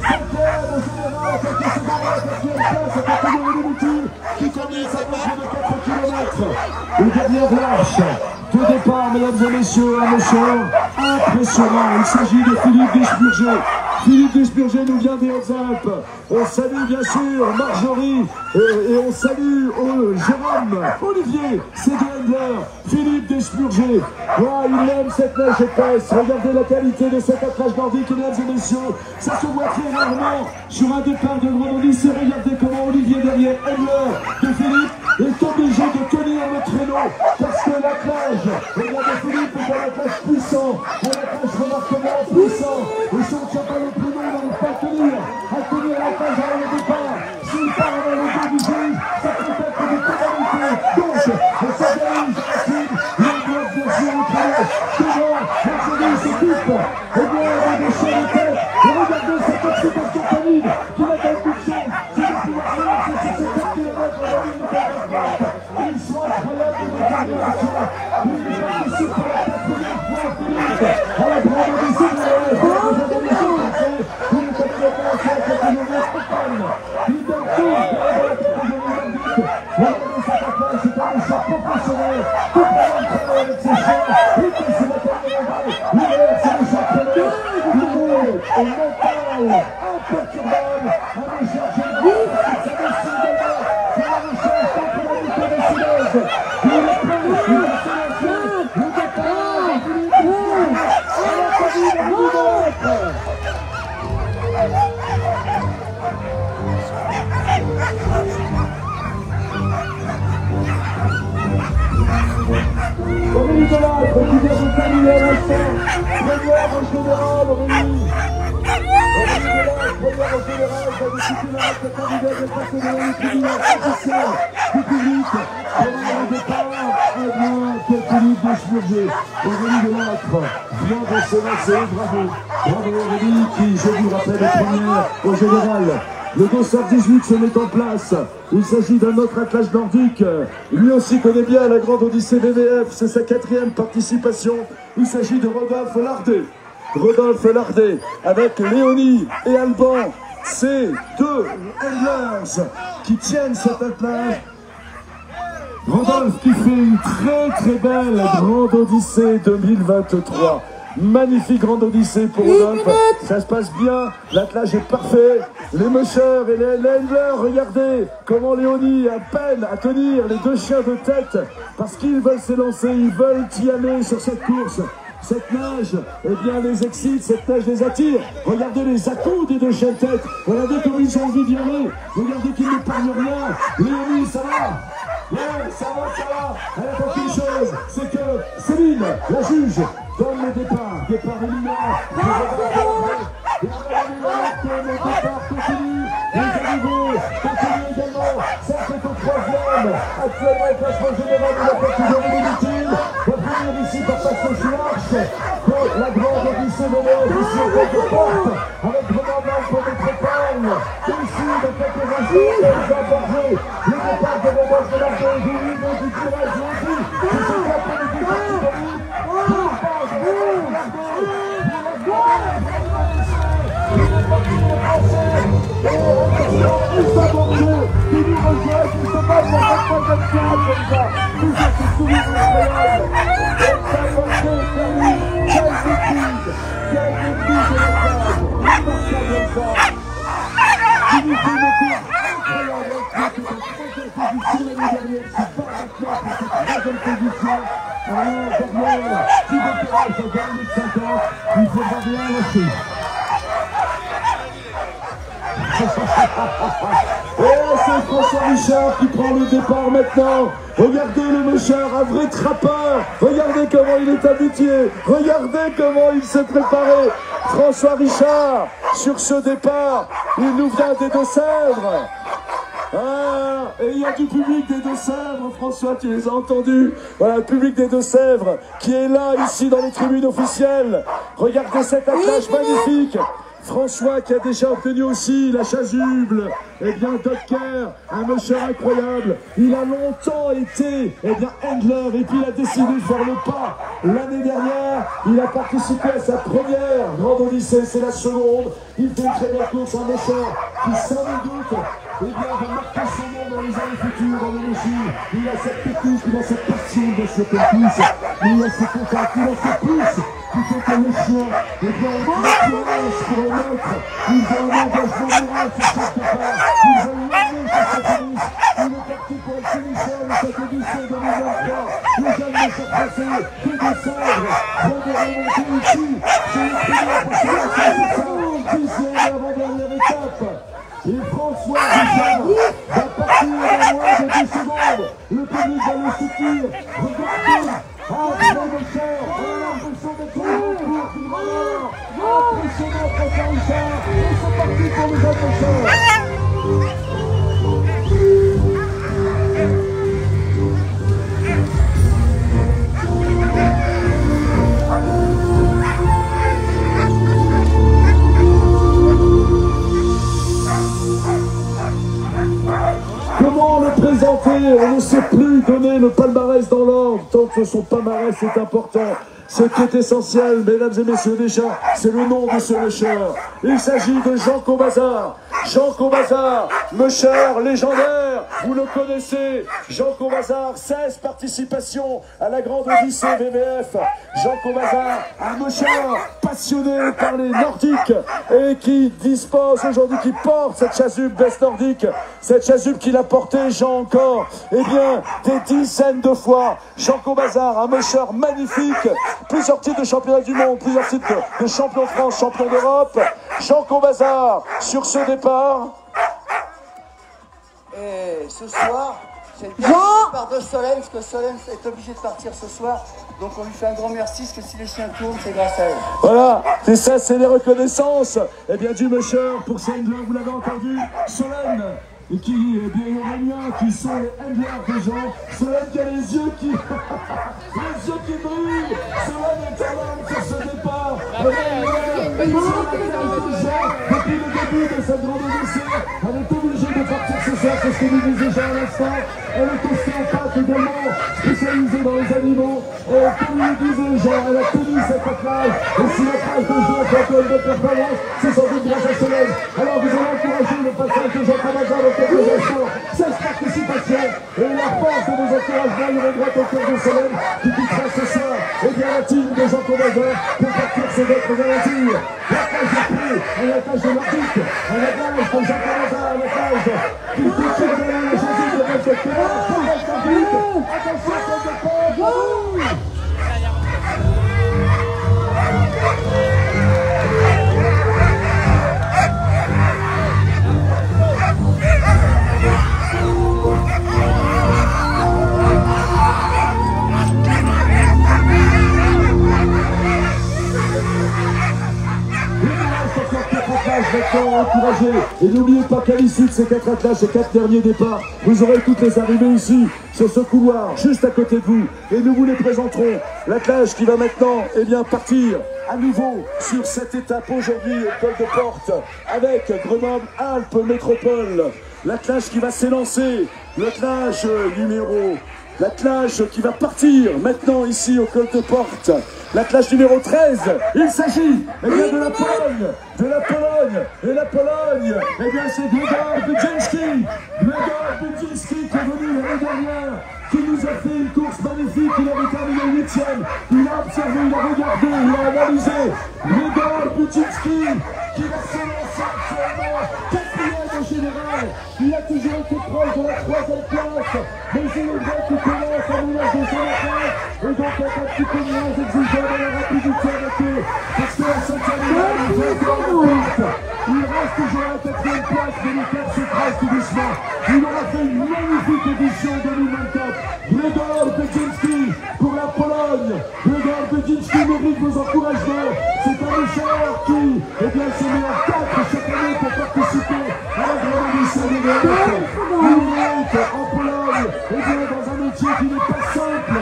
aux dernières marches de départ, mesdames et messieurs, un échelon impressionnant. Il s'agit de Philippe Desburger. Philippe Desburger nous vient des Hautes-Alpes. On salue bien sûr Marjorie et on salue Jérôme, Olivier, c'est de Handler, Philippe Desburger. Voilà, il aime cette neige épaisse. Regardez la qualité de cet attelage nordique, mesdames et messieurs. Ça se voit très rarement sur un départ de Grand Odyssée. Regardez comment Olivier derrière Handler de Philippe est obligé de tenir le créneau parce que l'attelage, regardez Philippe, est un attelage puissant, un attelage remarquablement puissant. Et son chapeau le plus long n'arrive pas à tenir l'attelage avant le départ. S'il part avant le dos du juge, ça peut être des pénalités. Donc, ça dirige rapide, le bloc bien sûr au créneau. Devant, Marjorie s'occupe, et bien on va déchirer les têtes. Et regardez cette excitation canine qui n'a pas beaucoup de chance. C'est de pouvoir relancer sur ces 4 km à la ligne de ils sont incroyables de détermination. Ils participent pour la 4e fois, Philippe, à la Grande Odyssée de l'Est. Il est avec la catégorie africaine. Il donne tout dans la catégorie nordique. Regardez cet attelage, c'est un échec professionnel. Tout le monde travaille avec ses chiens. Il est sur la catégorie. L'hiver, c'est le championnat. L'hiver est mental, imperturbable. Un échec génial. Ça décide également. C'est un échec contre la lutte des Silèges. Il est prêt. Il est sélectionné. Le départ. Philippe Desburger. À la famille de l'Ouest. Aurélie Delattre qui vient de terminer à l'instant. Première en général, Aurélie. Aurélie Delattre, première en général, va discuter la candidate de catégorie tribunal officiel du public. Première au départ, un bien que Philippe Desburger. Aurélie Delattre vient de se lancer, bravo. Bravo Aurélie qui, je vous rappelle, est première au général. Le Dossard 18 se met en place. Il s'agit d'un autre attelage nordique. Lui aussi connaît bien la Grande Odyssée VVF. C'est sa 4e participation. Il s'agit de Rodolphe Lardet. Rodolphe Lardet avec Léonie et Alban. C'est deux handlers qui tiennent cet attelage. Rodolphe qui fait une très belle Grande Odyssée 2023. Magnifique Grande Odyssée pour Rodolphe. Ça se passe bien, l'attelage est parfait. Les mushers et les handlers, regardez comment Léonie a peine à tenir les deux chiens de tête parce qu'ils veulent s'élancer, ils veulent y aller sur cette course. Cette neige, eh bien, les excite, cette neige les attire. Regardez les à-coups des deux chiens de tête. Regardez comme ils ont envie d'y aller. Regardez qu'ils n'épargnent rien. Léonie, ça va? Ouais, ça va. Elle attend qu'une chose, c'est que Céline, la juge, donne le départ. Départ éliminant. Le départ continue. Les arrivées continuent également. Ça c'est au 3e. Actuellement, le classement général de la catégorie inutile. On va finir ici par passer sous l'arche de la Grande Odyssée de l'Est. Ici, on fait des portes avec Romain Blanc pour notre épargne. Ici, de quelques instants, les embarqués. Le départ de Rodolphe Lardet, du niveau du tirage aussi. C'est ce qu'il a fait le départ du David. Il s'abordait, il nous rejette, il se bat sur la 3e place comme ça. Toujours ce sourire incroyable. Il s'abordait, quelle maîtrise de la table. Remarquable ça. Il nous fait une course incroyable. Il était en 3e position l'année dernière. Il part maintenant pour cette 3e position. Alors derrière, petit décalage à 2050. Il faudra bien lâcher. Et c'est François Richard qui prend le départ maintenant. Regardez le musher, un vrai trappeur. Regardez comment il est habitué. Regardez comment il s'est préparé. François Richard, sur ce départ, il nous vient des Deux-Sèvres. Ah, et il y a du public des Deux-Sèvres, François, tu les as entendus. Voilà, le public des Deux-Sèvres qui est là, ici, dans les tribunes officielles. Regardez cet attelage magnifique. François qui a déjà obtenu aussi la chasuble. Eh bien, Docker, un musher incroyable. Il a longtemps été, eh bien, handler, et puis il a décidé de faire le pas. L'année dernière, il a participé à sa première grande Odyssée, c'est la seconde. Il fait une très belle course, un musher qui, sans doute, eh bien, va marquer son nom dans les années futures, dans le machine. Il a cette technique, il a cette passion de ce pétis. Il a ce contact, il a ce pouce qui fait que le chien, eh bien, il l'assurance pour le mettre. Il a un engagement moral sur chaque départ. Il va l'amener sur cette finish. Il est parti pour le finisher de cette édition 2023. Le jeune musher français qui descendre. Vient de remonter ici. C'est le premier possible, c'est ça. Dixième et avant-dernière étape. Et François Richard va partir dans moins de 10 secondes. Le public va le soutenir. Regardez, après le cher, on a l'impression d'être au concours du malheur. Impressionnant François Richard. Ils sont partis pour les adversaires. Comment le présenter? On ne sait plus donner le palmarès dans l'ordre, tant que son palmarès est important. Ce qui est essentiel, mesdames et messieurs, déjà, c'est le nom de ce musher. Il s'agit de Jean Combazard. Jean Combazard, musher légendaire, vous le connaissez. Jean Combazard, 16 participations à la grande Odyssée VVF. Jean Combazard, un musher passionné par les Nordiques et qui dispose aujourd'hui, qui porte cette chasuble veste nordique. Cette chasuble qu'il a portée, Jean, encore, eh bien, des dizaines de fois. Jean Combazard, un musher magnifique. Plusieurs titres de championnat du monde, plusieurs titres de champion de France, champion d'Europe. Jean Combazard, sur ce départ. Et ce soir, c'est le départ de Solène, parce que Solène est obligé de partir ce soir. Donc on lui fait un grand merci, parce que si les chiens tournent, c'est grâce à elle. Voilà, et ça c'est les reconnaissances. Eh bien, du musher pour ces handlers, vous l'avez entendu, Solène. Et qui, eh bien, Aurélien, qui sont les handlers de Jean. Solène qui a les yeux qui... les yeux qui brillent. Solène est en larmes sur ce départ. Depuis le début de cette grande Odyssée, elle est obligée de partir ce soir, c'est ce que nous disait Jean à l'instant. Elle est ostéopathe également, spécialisée dans les animaux. Et comme nous disait Jean, elle a tenu cette attelage. Et si l'attelage de Jean fait un de performance, c'est sans doute grâce à Solène. Alors vous allez encourager le passage de Jean Combazard dans quelques instants. 16 participations. Et la force de nos encouragements, il regrette au cœur de Solène, qui quittera ce soir, et bien la team de Jean Combazard pour partir sur votre aventure. L'attelage est pris, un attelage de Nordique, un attelage de Jean Combazard, un attelage qui touche de la Jésus de notre cœur. Attention, maintenant encouragé. Et n'oubliez pas qu'à l'issue de ces 4 attelages, ces 4 derniers départs, vous aurez toutes les arrivées ici, sur ce couloir, juste à côté de vous. Et nous vous les présenterons. L'attelage qui va maintenant, eh bien, partir à nouveau sur cette étape aujourd'hui au col de Porte, avec Grenoble-Alpes Métropole. L'attelage qui va s'élancer, l'attelage numéro... L'attelage qui va partir maintenant ici au col de Porte. L'attelage numéro 13, il s'agit eh bien, de la Pologne. De la Pologne. Et la Pologne, eh bien c'est Gregor Budzinski. Gregor Budzinski qui est venu l'année dernière, qui nous a fait une course magnifique. Il avait terminé 8e. Il a observé, il a regardé, il a analysé. Gregor Budzinski qui va s'élancer actuellement 4e au général. Il a toujours été proche de la 3e place. Mais il est vrai qu'il commence à ménager son affaire. Et donc être un petit peu moins exigeant dans la rapidité avec eux. Parce que la 5e place, il reste toujours à la 4e place, mais le 4 se trace tout doucement. Il aura fait une magnifique édition 2024. Gregor Budzinski pour la Pologne. Gregor Budzinski mérite vos encouragements. C'est un musher qui, eh bien, s'est mis en 4 chaque année pour participer à la grande édition de l'Europe. Il mérite en Pologne, eh bien, dans un métier qui n'est pas simple.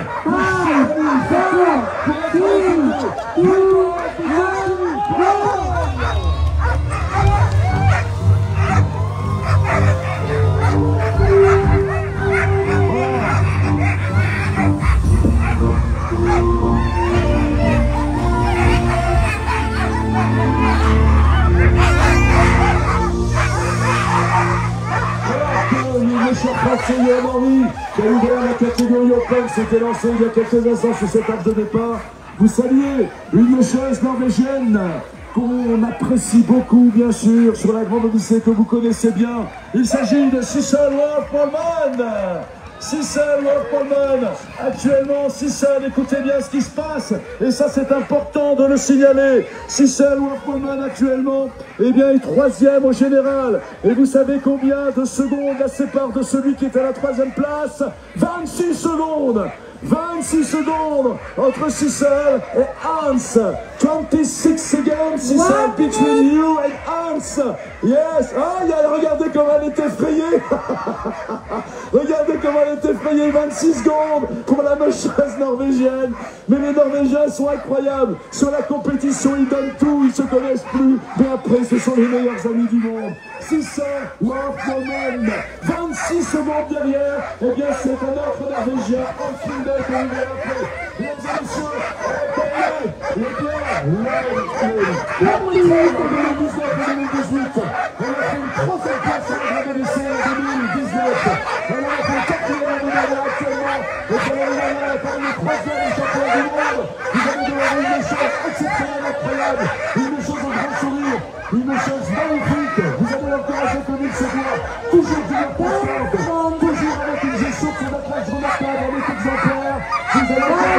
monsieur Johan Henry, qui a ouvert la catégorie Open, s'était lancé il y a quelques instants sur cette arche de départ. Vous saluez une chose norvégienne qu'on apprécie beaucoup, bien sûr, sur la Grande Odyssée que vous connaissez bien. Il s'agit de Sissel Wolf-Poelman. Sissel Wolf-Poelman, actuellement Sissel, écoutez bien ce qui se passe, et ça c'est important de le signaler. Sissel Wolf-Poelman actuellement, eh bien, est troisième au général, et vous savez combien de secondes la sépare de celui qui est à la troisième place? 26 secondes. 26 secondes entre Sissel et Hans. 26 seconds, Sissel, between you and Hans. Yes. Ah, regardez comment elle est effrayée. Regardez comment elle est effrayée. 26 secondes pour la mocheuse norvégienne. Mais les Norvégiens sont incroyables. Sur la compétition, ils donnent tout. Ils se connaissent plus. Mais après, ce sont les meilleurs amis du monde. Sissel Wolf-Poelman. 26 secondes derrière. Eh bien, c'est un autre Norvégien. Hans Linde. Mesdames et messieurs, les pierres, en 2019 et 2018, on a fait une troisième place à la Grande Odyssée en 2019. On a fait une quatrième médaille actuellement, et pour l'année dernière, on a le troisième champion du monde. Vous allez devoir une chose exceptionnelle, incroyable, une chose au grand sourire, une chose magnifique. Vous allez l'encourager comme il se doit, toujours du constante, toujours avec une gestion de son athlète remarquable, avec exemplaire. Vous allez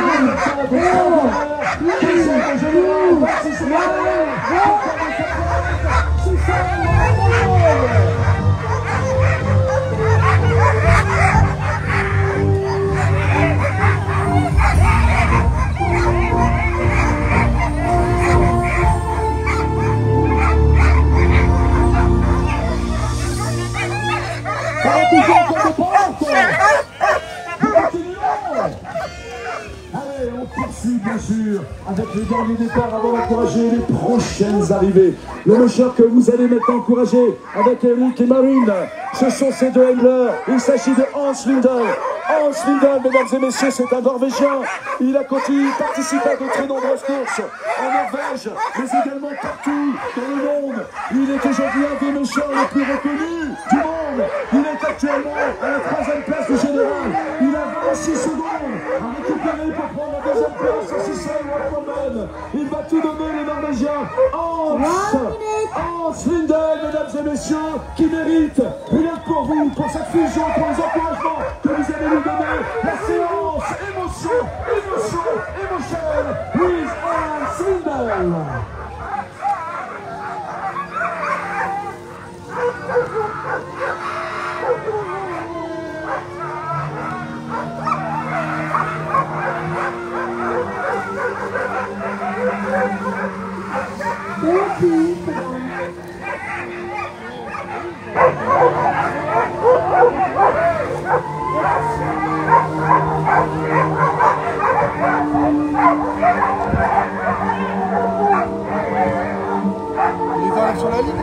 bien sûr, avec les derniers départs avant d'encourager les prochaines arrivées. Le monsieur que vous allez maintenant encourager avec Eric et Marine, ce sont ces deux handlers. Il s'agit de Hans Linde. Hans Linde, mesdames et messieurs, c'est un Norvégien. Il a continué de participer à de très nombreuses courses en Norvège, mais également partout dans le monde. Il est aujourd'hui un des messieurs les plus reconnus du monde. Il est actuellement à la troisième place du général. Il a 26 secondes à récupérer pour prendre la deuxième place. Sissel Wolf-Poelman. Il va tout donner, les Norvégiens. Hans Linde, mesdames et messieurs, qui mérite rien que pour vous, pour cette fusion, pour les encouragements que vous allez lui donner. La séance émotion with Hans Linde. Il va sur la ligne.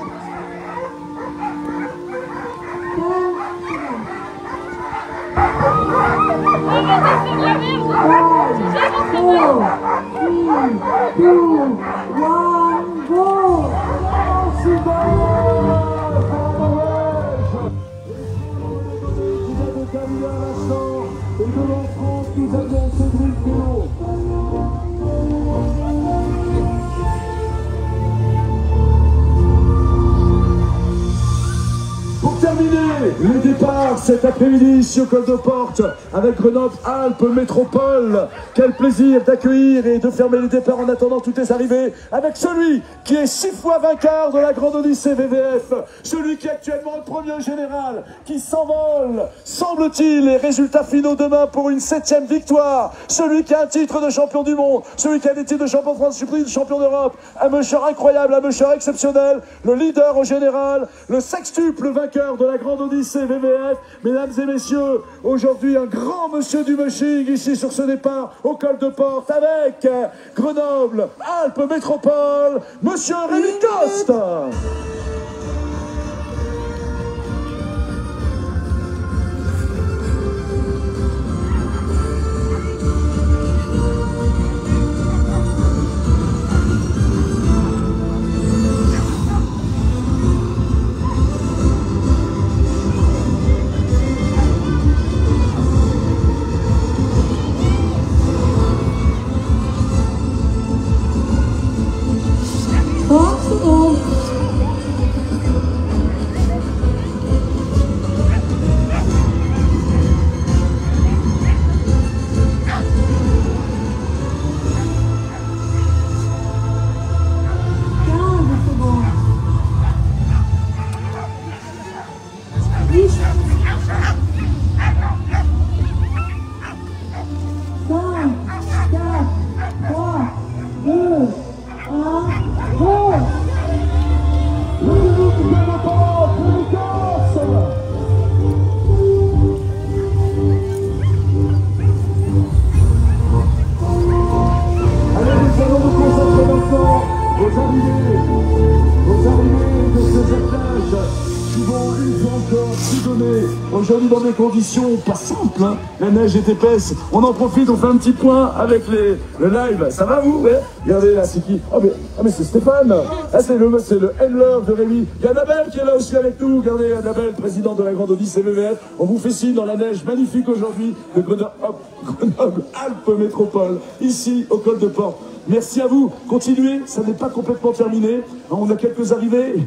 Pour terminer le départ cet après-midi sur Col de Porte avec Grenoble-Alpes Métropole. Quel plaisir d'accueillir et de fermer les départs en attendant toutes les arrivées avec celui qui est 6 fois vainqueur de la Grande Odyssée VVF, celui qui est actuellement le premier général, qui s'envole, semble-t-il, les résultats finaux demain pour une 7e victoire, celui qui a un titre de champion du monde, celui qui a des titres de champion de France, de champion d'Europe, un monsieur incroyable, un monsieur exceptionnel, le leader au général, le sextuple vainqueur de la Grande Odyssée VVF. Mesdames et messieurs, aujourd'hui un grand monsieur du mushing ici sur ce départ au Col de Porte avec Grenoble Alpes Métropole, monsieur Rémi Coste. encore tout donné. Aujourd'hui dans des conditions pas simples, hein. La neige est épaisse. On en profite, on fait un petit point avec le live. Ça va vous? Ouais. Regardez là, c'est qui? Ah mais c'est Stéphane. Ah, c'est le handler de Rémi. Il y a Annabelle qui est là aussi avec nous. Regardez Annabelle, présidente de la Grande Odyssée VVF. On vous fait signe dans la neige magnifique aujourd'hui de Grenoble-Alpes Métropole, ici au Col de Porte. Merci à vous. Continuez, ça n'est pas complètement terminé. On a quelques arrivées.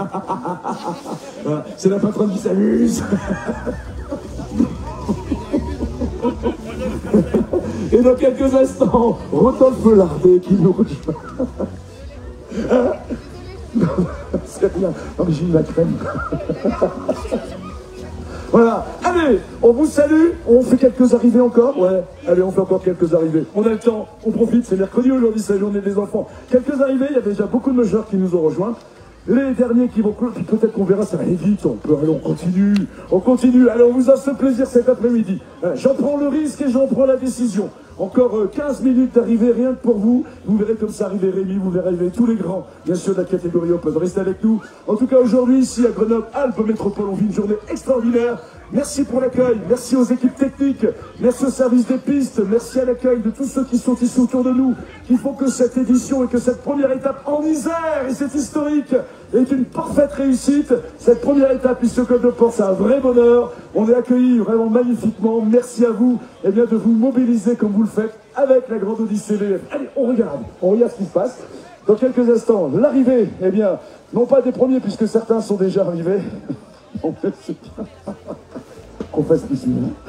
C'est la patronne qui s'amuse. Et dans quelques instants, Rodolphe Lardé qui nous rejoint. C'est rien. Non mais j'ai eu la crème. Voilà, allez, on vous salue, on fait quelques arrivées encore. Ouais, allez, on fait encore quelques arrivées. On a le temps, on profite, c'est mercredi aujourd'hui, c'est la journée des enfants. Quelques arrivées, il y a déjà beaucoup de majeurs qui nous ont rejoints. Les derniers qui vont clore, puis peut-être qu'on verra, ça va aller vite, allez, on continue, allez, on vous a ce plaisir cet après-midi. J'en prends le risque et j'en prends la décision. Encore 15 minutes d'arrivée, rien que pour vous. Vous verrez comme ça arriver Rémi, vous verrez arriver tous les grands, bien sûr, de la catégorie Open. Restez avec nous. En tout cas, aujourd'hui, ici à Grenoble-Alpes Métropole, on vit une journée extraordinaire. Merci pour l'accueil, merci aux équipes techniques, merci au service des pistes, merci à l'accueil de tous ceux qui sont ici autour de nous, qui font que cette édition et que cette première étape en Isère, et c'est historique, est une parfaite réussite. Cette première étape ici au Col de Porte, c'est un vrai bonheur. On est accueillis vraiment magnifiquement. Merci à vous de vous mobiliser comme vous le faites avec la Grande Odyssée VVF. Allez, on regarde ce qui se passe. Dans quelques instants, l'arrivée, non pas des premiers puisque certains sont déjà arrivés. Qu'on fasse ici.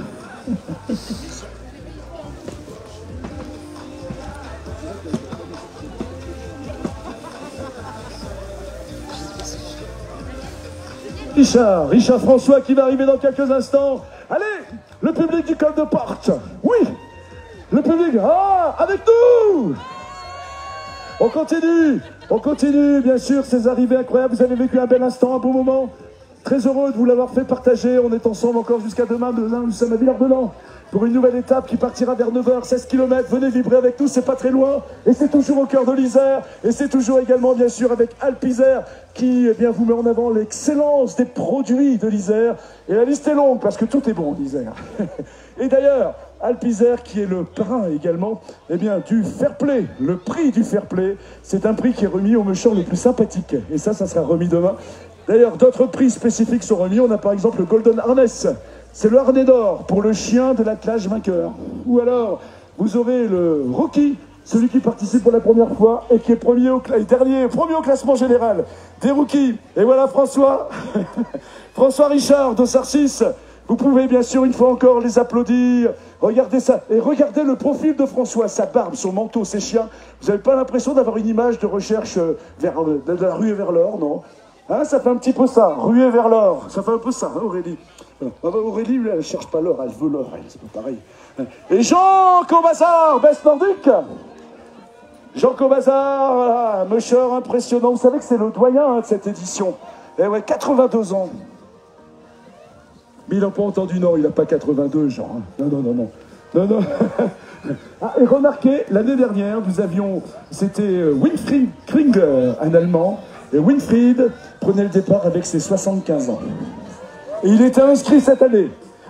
Richard François qui va arriver dans quelques instants. Allez, le public du Col de Porte. Oui, le public, avec nous. On continue, bien sûr, ces arrivées incroyables. Vous avez vécu un bel instant, un beau moment. Très heureux de vous l'avoir fait partager. On est ensemble encore jusqu'à demain. Nous sommes à Villard-de-Lans pour une nouvelle étape qui partira vers 9h, 16 km. Venez vibrer avec nous, c'est pas très loin. Et c'est toujours au cœur de l'Isère. Et c'est toujours également, bien sûr, avec Alp'Isère qui vous met en avant l'excellence des produits de l'Isère. Et la liste est longue parce que tout est bon en Isère. Et d'ailleurs, Alp'Isère qui est le parrain également du fair play, le prix du fair play. C'est un prix qui est remis aux méchants les plus sympathiques. Et ça sera remis demain. D'ailleurs, d'autres prix spécifiques sont remis. On a par exemple le Golden Harness. C'est le harnais d'or pour le chien de l'attelage vainqueur. Ou alors, vous aurez le Rocky, celui qui participe pour la première fois et qui est premier au classement général des rookies. Et voilà François, François Richard de Sarcis. Vous pouvez bien sûr une fois encore les applaudir. Regardez ça. Et regardez le profil de François, sa barbe, son manteau, ses chiens. Vous n'avez pas l'impression d'avoir une image de recherche de la ruée vers l'or, non? Hein, ça fait un petit peu ça, ruée vers l'or. Ça fait un peu ça, hein, Aurélie. Aurélie, elle ne cherche pas l'or, elle veut l'or, c'est pas pareil. Et Jean Cobazard, Best Nordique. Jean Cobazard, voilà, un musher impressionnant. Vous savez que c'est le doyen de cette édition. Eh ouais, 82 ans. Mais il n'a pas entendu, non, il n'a pas 82, Jean. Hein. Non. Et remarquez, l'année dernière, c'était Winfried Kringer, un Allemand. Et Winfried prenait le départ avec ses 75 ans. Et il était inscrit cette année.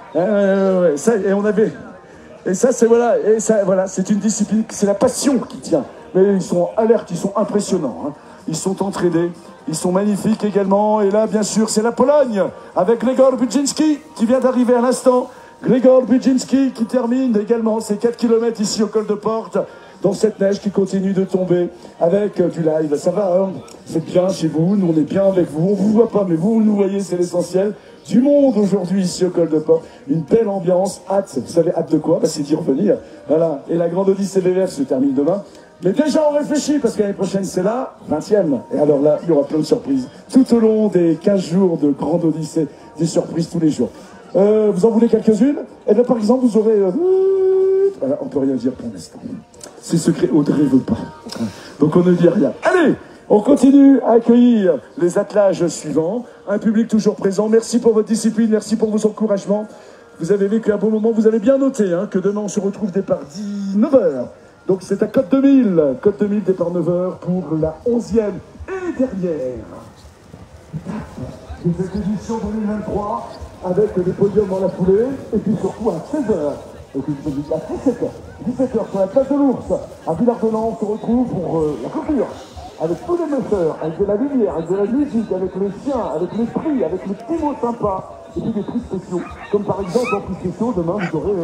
C'est une discipline, c'est la passion qui tient. Mais ils sont alertes, ils sont impressionnants. Hein. Ils sont entraînés, ils sont magnifiques également. Et là, bien sûr, c'est la Pologne, avec Gregor Budzinski, qui vient d'arriver à l'instant. Gregor Budzinski qui termine également ses 4 km ici au Col de Porte, dans cette neige qui continue de tomber, avec du live. Ça va, hein, c'est bien chez vous, nous on est bien avec vous. On vous voit pas, mais vous nous voyez, c'est l'essentiel. Du monde aujourd'hui ici au Col de Porte. Une belle ambiance, hâte. Vous savez, hâte de quoi? C'est d'y revenir. Voilà. Et la Grande Odyssée VVF se termine demain. Mais déjà, on réfléchit, parce que l'année prochaine, c'est la 20e. Et alors là, il y aura plein de surprises. Tout au long des 15 jours de Grande Odyssée, des surprises tous les jours. Vous en voulez quelques-unes? Et là, par exemple, vous aurez... Voilà, on peut rien dire pour l'instant. C'est secret, Audrey veut pas. Donc on ne dit rien. Allez, on continue à accueillir les attelages suivants. Un public toujours présent. Merci pour votre discipline, merci pour vos encouragements. Vous avez vécu un bon moment. Vous avez bien noté que demain, on se retrouve départ 9h. Donc c'est à Côte 2000. Côte 2000, départ 9h pour la 11e et dernière de cette édition 2023 avec des podiums dans la foulée et puis surtout à 16h. Et puis à 17h sur la place de l'Ours à Villard-de-Lans, on se retrouve pour la clôture avec tous les metteurs, avec de la lumière, avec de la musique, avec les chiens, avec les prix, avec les petits mots sympas et puis des prix spéciaux. Comme par exemple en prix spéciaux, demain vous aurez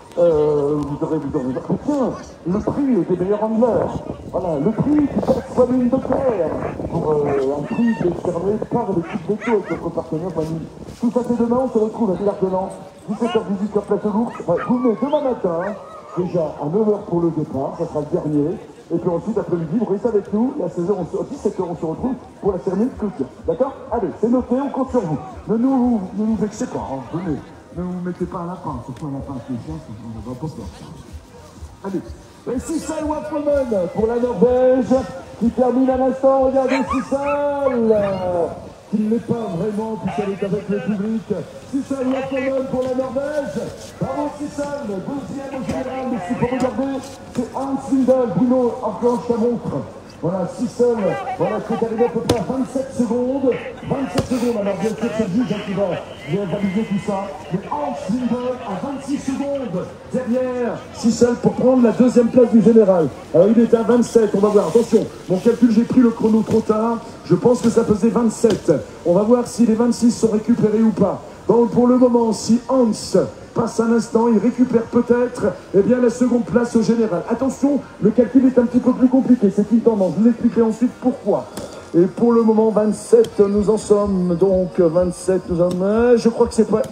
tiens, le prix des meilleurs handlers. Voilà, le prix qui porte Famille Docteur pour un prix décerné par l'équipe Veto avec notre partenaire Famille. Tout ça c'est demain, on se retrouve à Villard-de-Lans, 17h18 sur Place de l'Ours. Enfin, vous venez demain matin, déjà à 9h pour le départ, ça sera le dernier. Et puis ensuite, après-midi, vous restez avec nous, et à 16h, 17h, on se retrouve pour la cérémonie de clôture. D'accord? Allez, c'est noté, on compte sur vous. Ne nous vexez pas, hein, venez. Ne vous mettez pas un lapin, surtout un lapin avec les chiens, on va pas faire. Allez, et Sissel Waffleman pour la Norvège, qui termine à l'instant, regardez Sissel qui ne l'est pas vraiment, puisqu'elle est avec le public. Sissel Waffleman pour la Norvège, bravo Sissel, deuxième au général, mais si vous regardez, c'est Hans Lindell, Bruno enclenche la montre. Voilà, Sissel, voilà, c'est arrivé à peu près à 27 secondes. 27 secondes, alors bien sûr, c'est le juge qui va valider tout ça. Mais Hans Lindell à 26 secondes derrière Sissel pour prendre la deuxième place du général. Alors il était à 27, on va voir, attention, mon calcul, j'ai pris le chrono trop tard. Je pense que ça faisait 27. On va voir si les 26 sont récupérés ou pas. Donc pour le moment, si Hans passe un instant, il récupère peut-être la seconde place au général. Attention, le calcul est un petit peu plus compliqué, c'est une tendance. Je vous expliquerai ensuite pourquoi. Et pour le moment, 27, nous en sommes. Donc 27, nous en sommes. Je crois que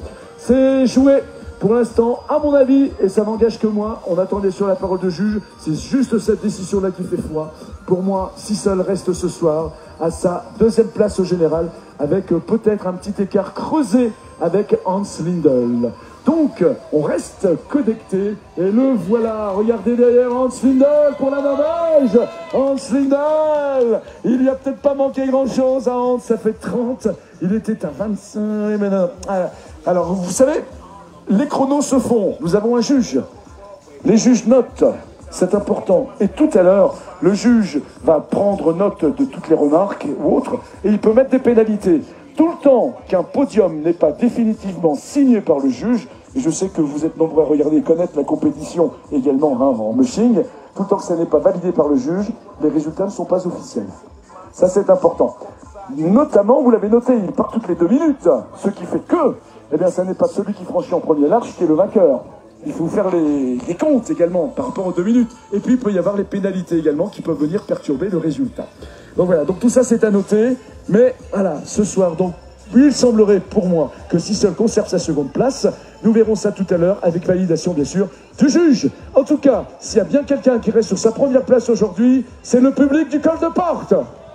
c'est joué pour l'instant, à mon avis, et ça n'engage que moi. On attendait sur la parole de juge. C'est juste cette décision-là qui fait foi. Pour moi, Sissel reste ce soir à sa deuxième place au général, avec peut-être un petit écart creusé avec Hans Lindell. Donc, on reste connecté, et le voilà, regardez derrière Hans Lindell pour la Norvège. Hans Lindell, il n'y a peut-être pas manqué grand-chose à Hans, ça fait 30, il était à 25, maintenant. Alors, vous savez, les chronos se font, nous avons un juge, les juges notent, c'est important, et tout à l'heure, le juge va prendre note de toutes les remarques ou autres, et il peut mettre des pénalités. Tout le temps qu'un podium n'est pas définitivement signé par le juge, et je sais que vous êtes nombreux à regarder et connaître la compétition également en mushing, tout le temps que ça n'est pas validé par le juge, les résultats ne sont pas officiels. Ça c'est important. Notamment, vous l'avez noté, il part toutes les 2 minutes, ce qui fait que, ça n'est pas celui qui franchit en premier l'arche qui est le vainqueur. Il faut faire les comptes également par rapport aux 2 minutes. Et puis il peut y avoir les pénalités également qui peuvent venir perturber le résultat. Donc voilà, donc tout ça c'est à noter. Mais voilà, ce soir, donc, il semblerait pour moi que Sissel conserve sa seconde place. Nous verrons ça tout à l'heure avec validation bien sûr du juge. En tout cas, s'il y a bien quelqu'un qui reste sur sa première place aujourd'hui, c'est le public du col de Porte.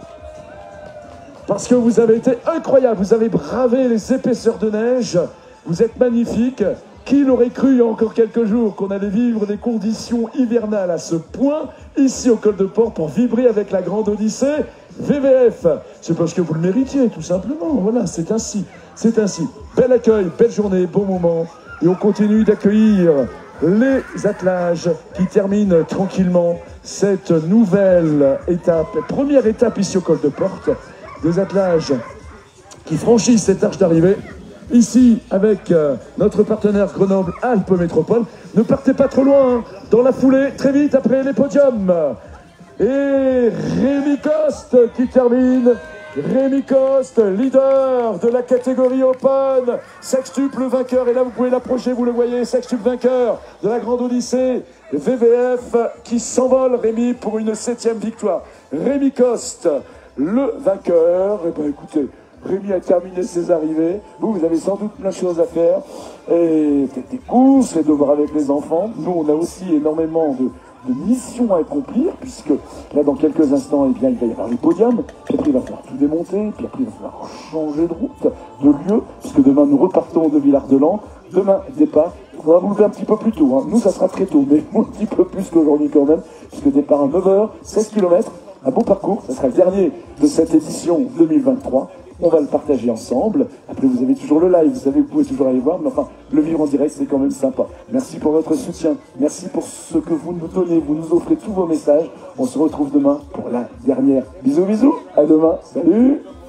Parce que vous avez été incroyable, vous avez bravé les épaisseurs de neige, vous êtes magnifiques. Qui l'aurait cru il y a encore quelques jours qu'on allait vivre des conditions hivernales à ce point, ici au col de Porte, pour vibrer avec la grande Odyssée VVF. C'est parce que vous le méritiez, tout simplement. Voilà, c'est ainsi. C'est ainsi. Bel accueil, belle journée, bon moment. Et on continue d'accueillir les attelages qui terminent tranquillement cette nouvelle étape, première étape ici au col de Porte. Des attelages qui franchissent cette arche d'arrivée. Ici, avec notre partenaire Grenoble-Alpes Métropole. Ne partez pas trop loin, hein. Dans la foulée, très vite après les podiums. Et Rémi Coste qui termine. Rémi Coste, leader de la catégorie Open, sextuple vainqueur, et là vous pouvez l'approcher, vous le voyez, sextuple vainqueur de la Grande Odyssée, VVF qui s'envole, Rémi, pour une 7e victoire. Rémi Coste, le vainqueur, et écoutez, Rémi a terminé ses arrivées. Vous avez sans doute plein de choses à faire. Et peut-être des courses, les devoirs avec les enfants. Nous, on a aussi énormément de missions à accomplir, puisque là, dans quelques instants, il va y avoir les podiums. Puis après, il va falloir tout démonter. Puis après, il va falloir changer de route, de lieu, puisque demain, nous repartons de Villard-de-Lans. Demain, départ. Il faudra vous lever un petit peu plus tôt. Hein. Nous, ça sera très tôt, mais un petit peu plus qu'aujourd'hui quand même, puisque départ à 9h, 16 km. Un beau parcours. Ça sera le dernier de cette édition 2023. On va le partager ensemble. Après, vous avez toujours le live. Vous savez, vous pouvez toujours aller voir. Mais enfin, le vivre en direct, c'est quand même sympa. Merci pour votre soutien. Merci pour ce que vous nous donnez. Vous nous offrez tous vos messages. On se retrouve demain pour la dernière. Bisous, bisous. À demain. Salut.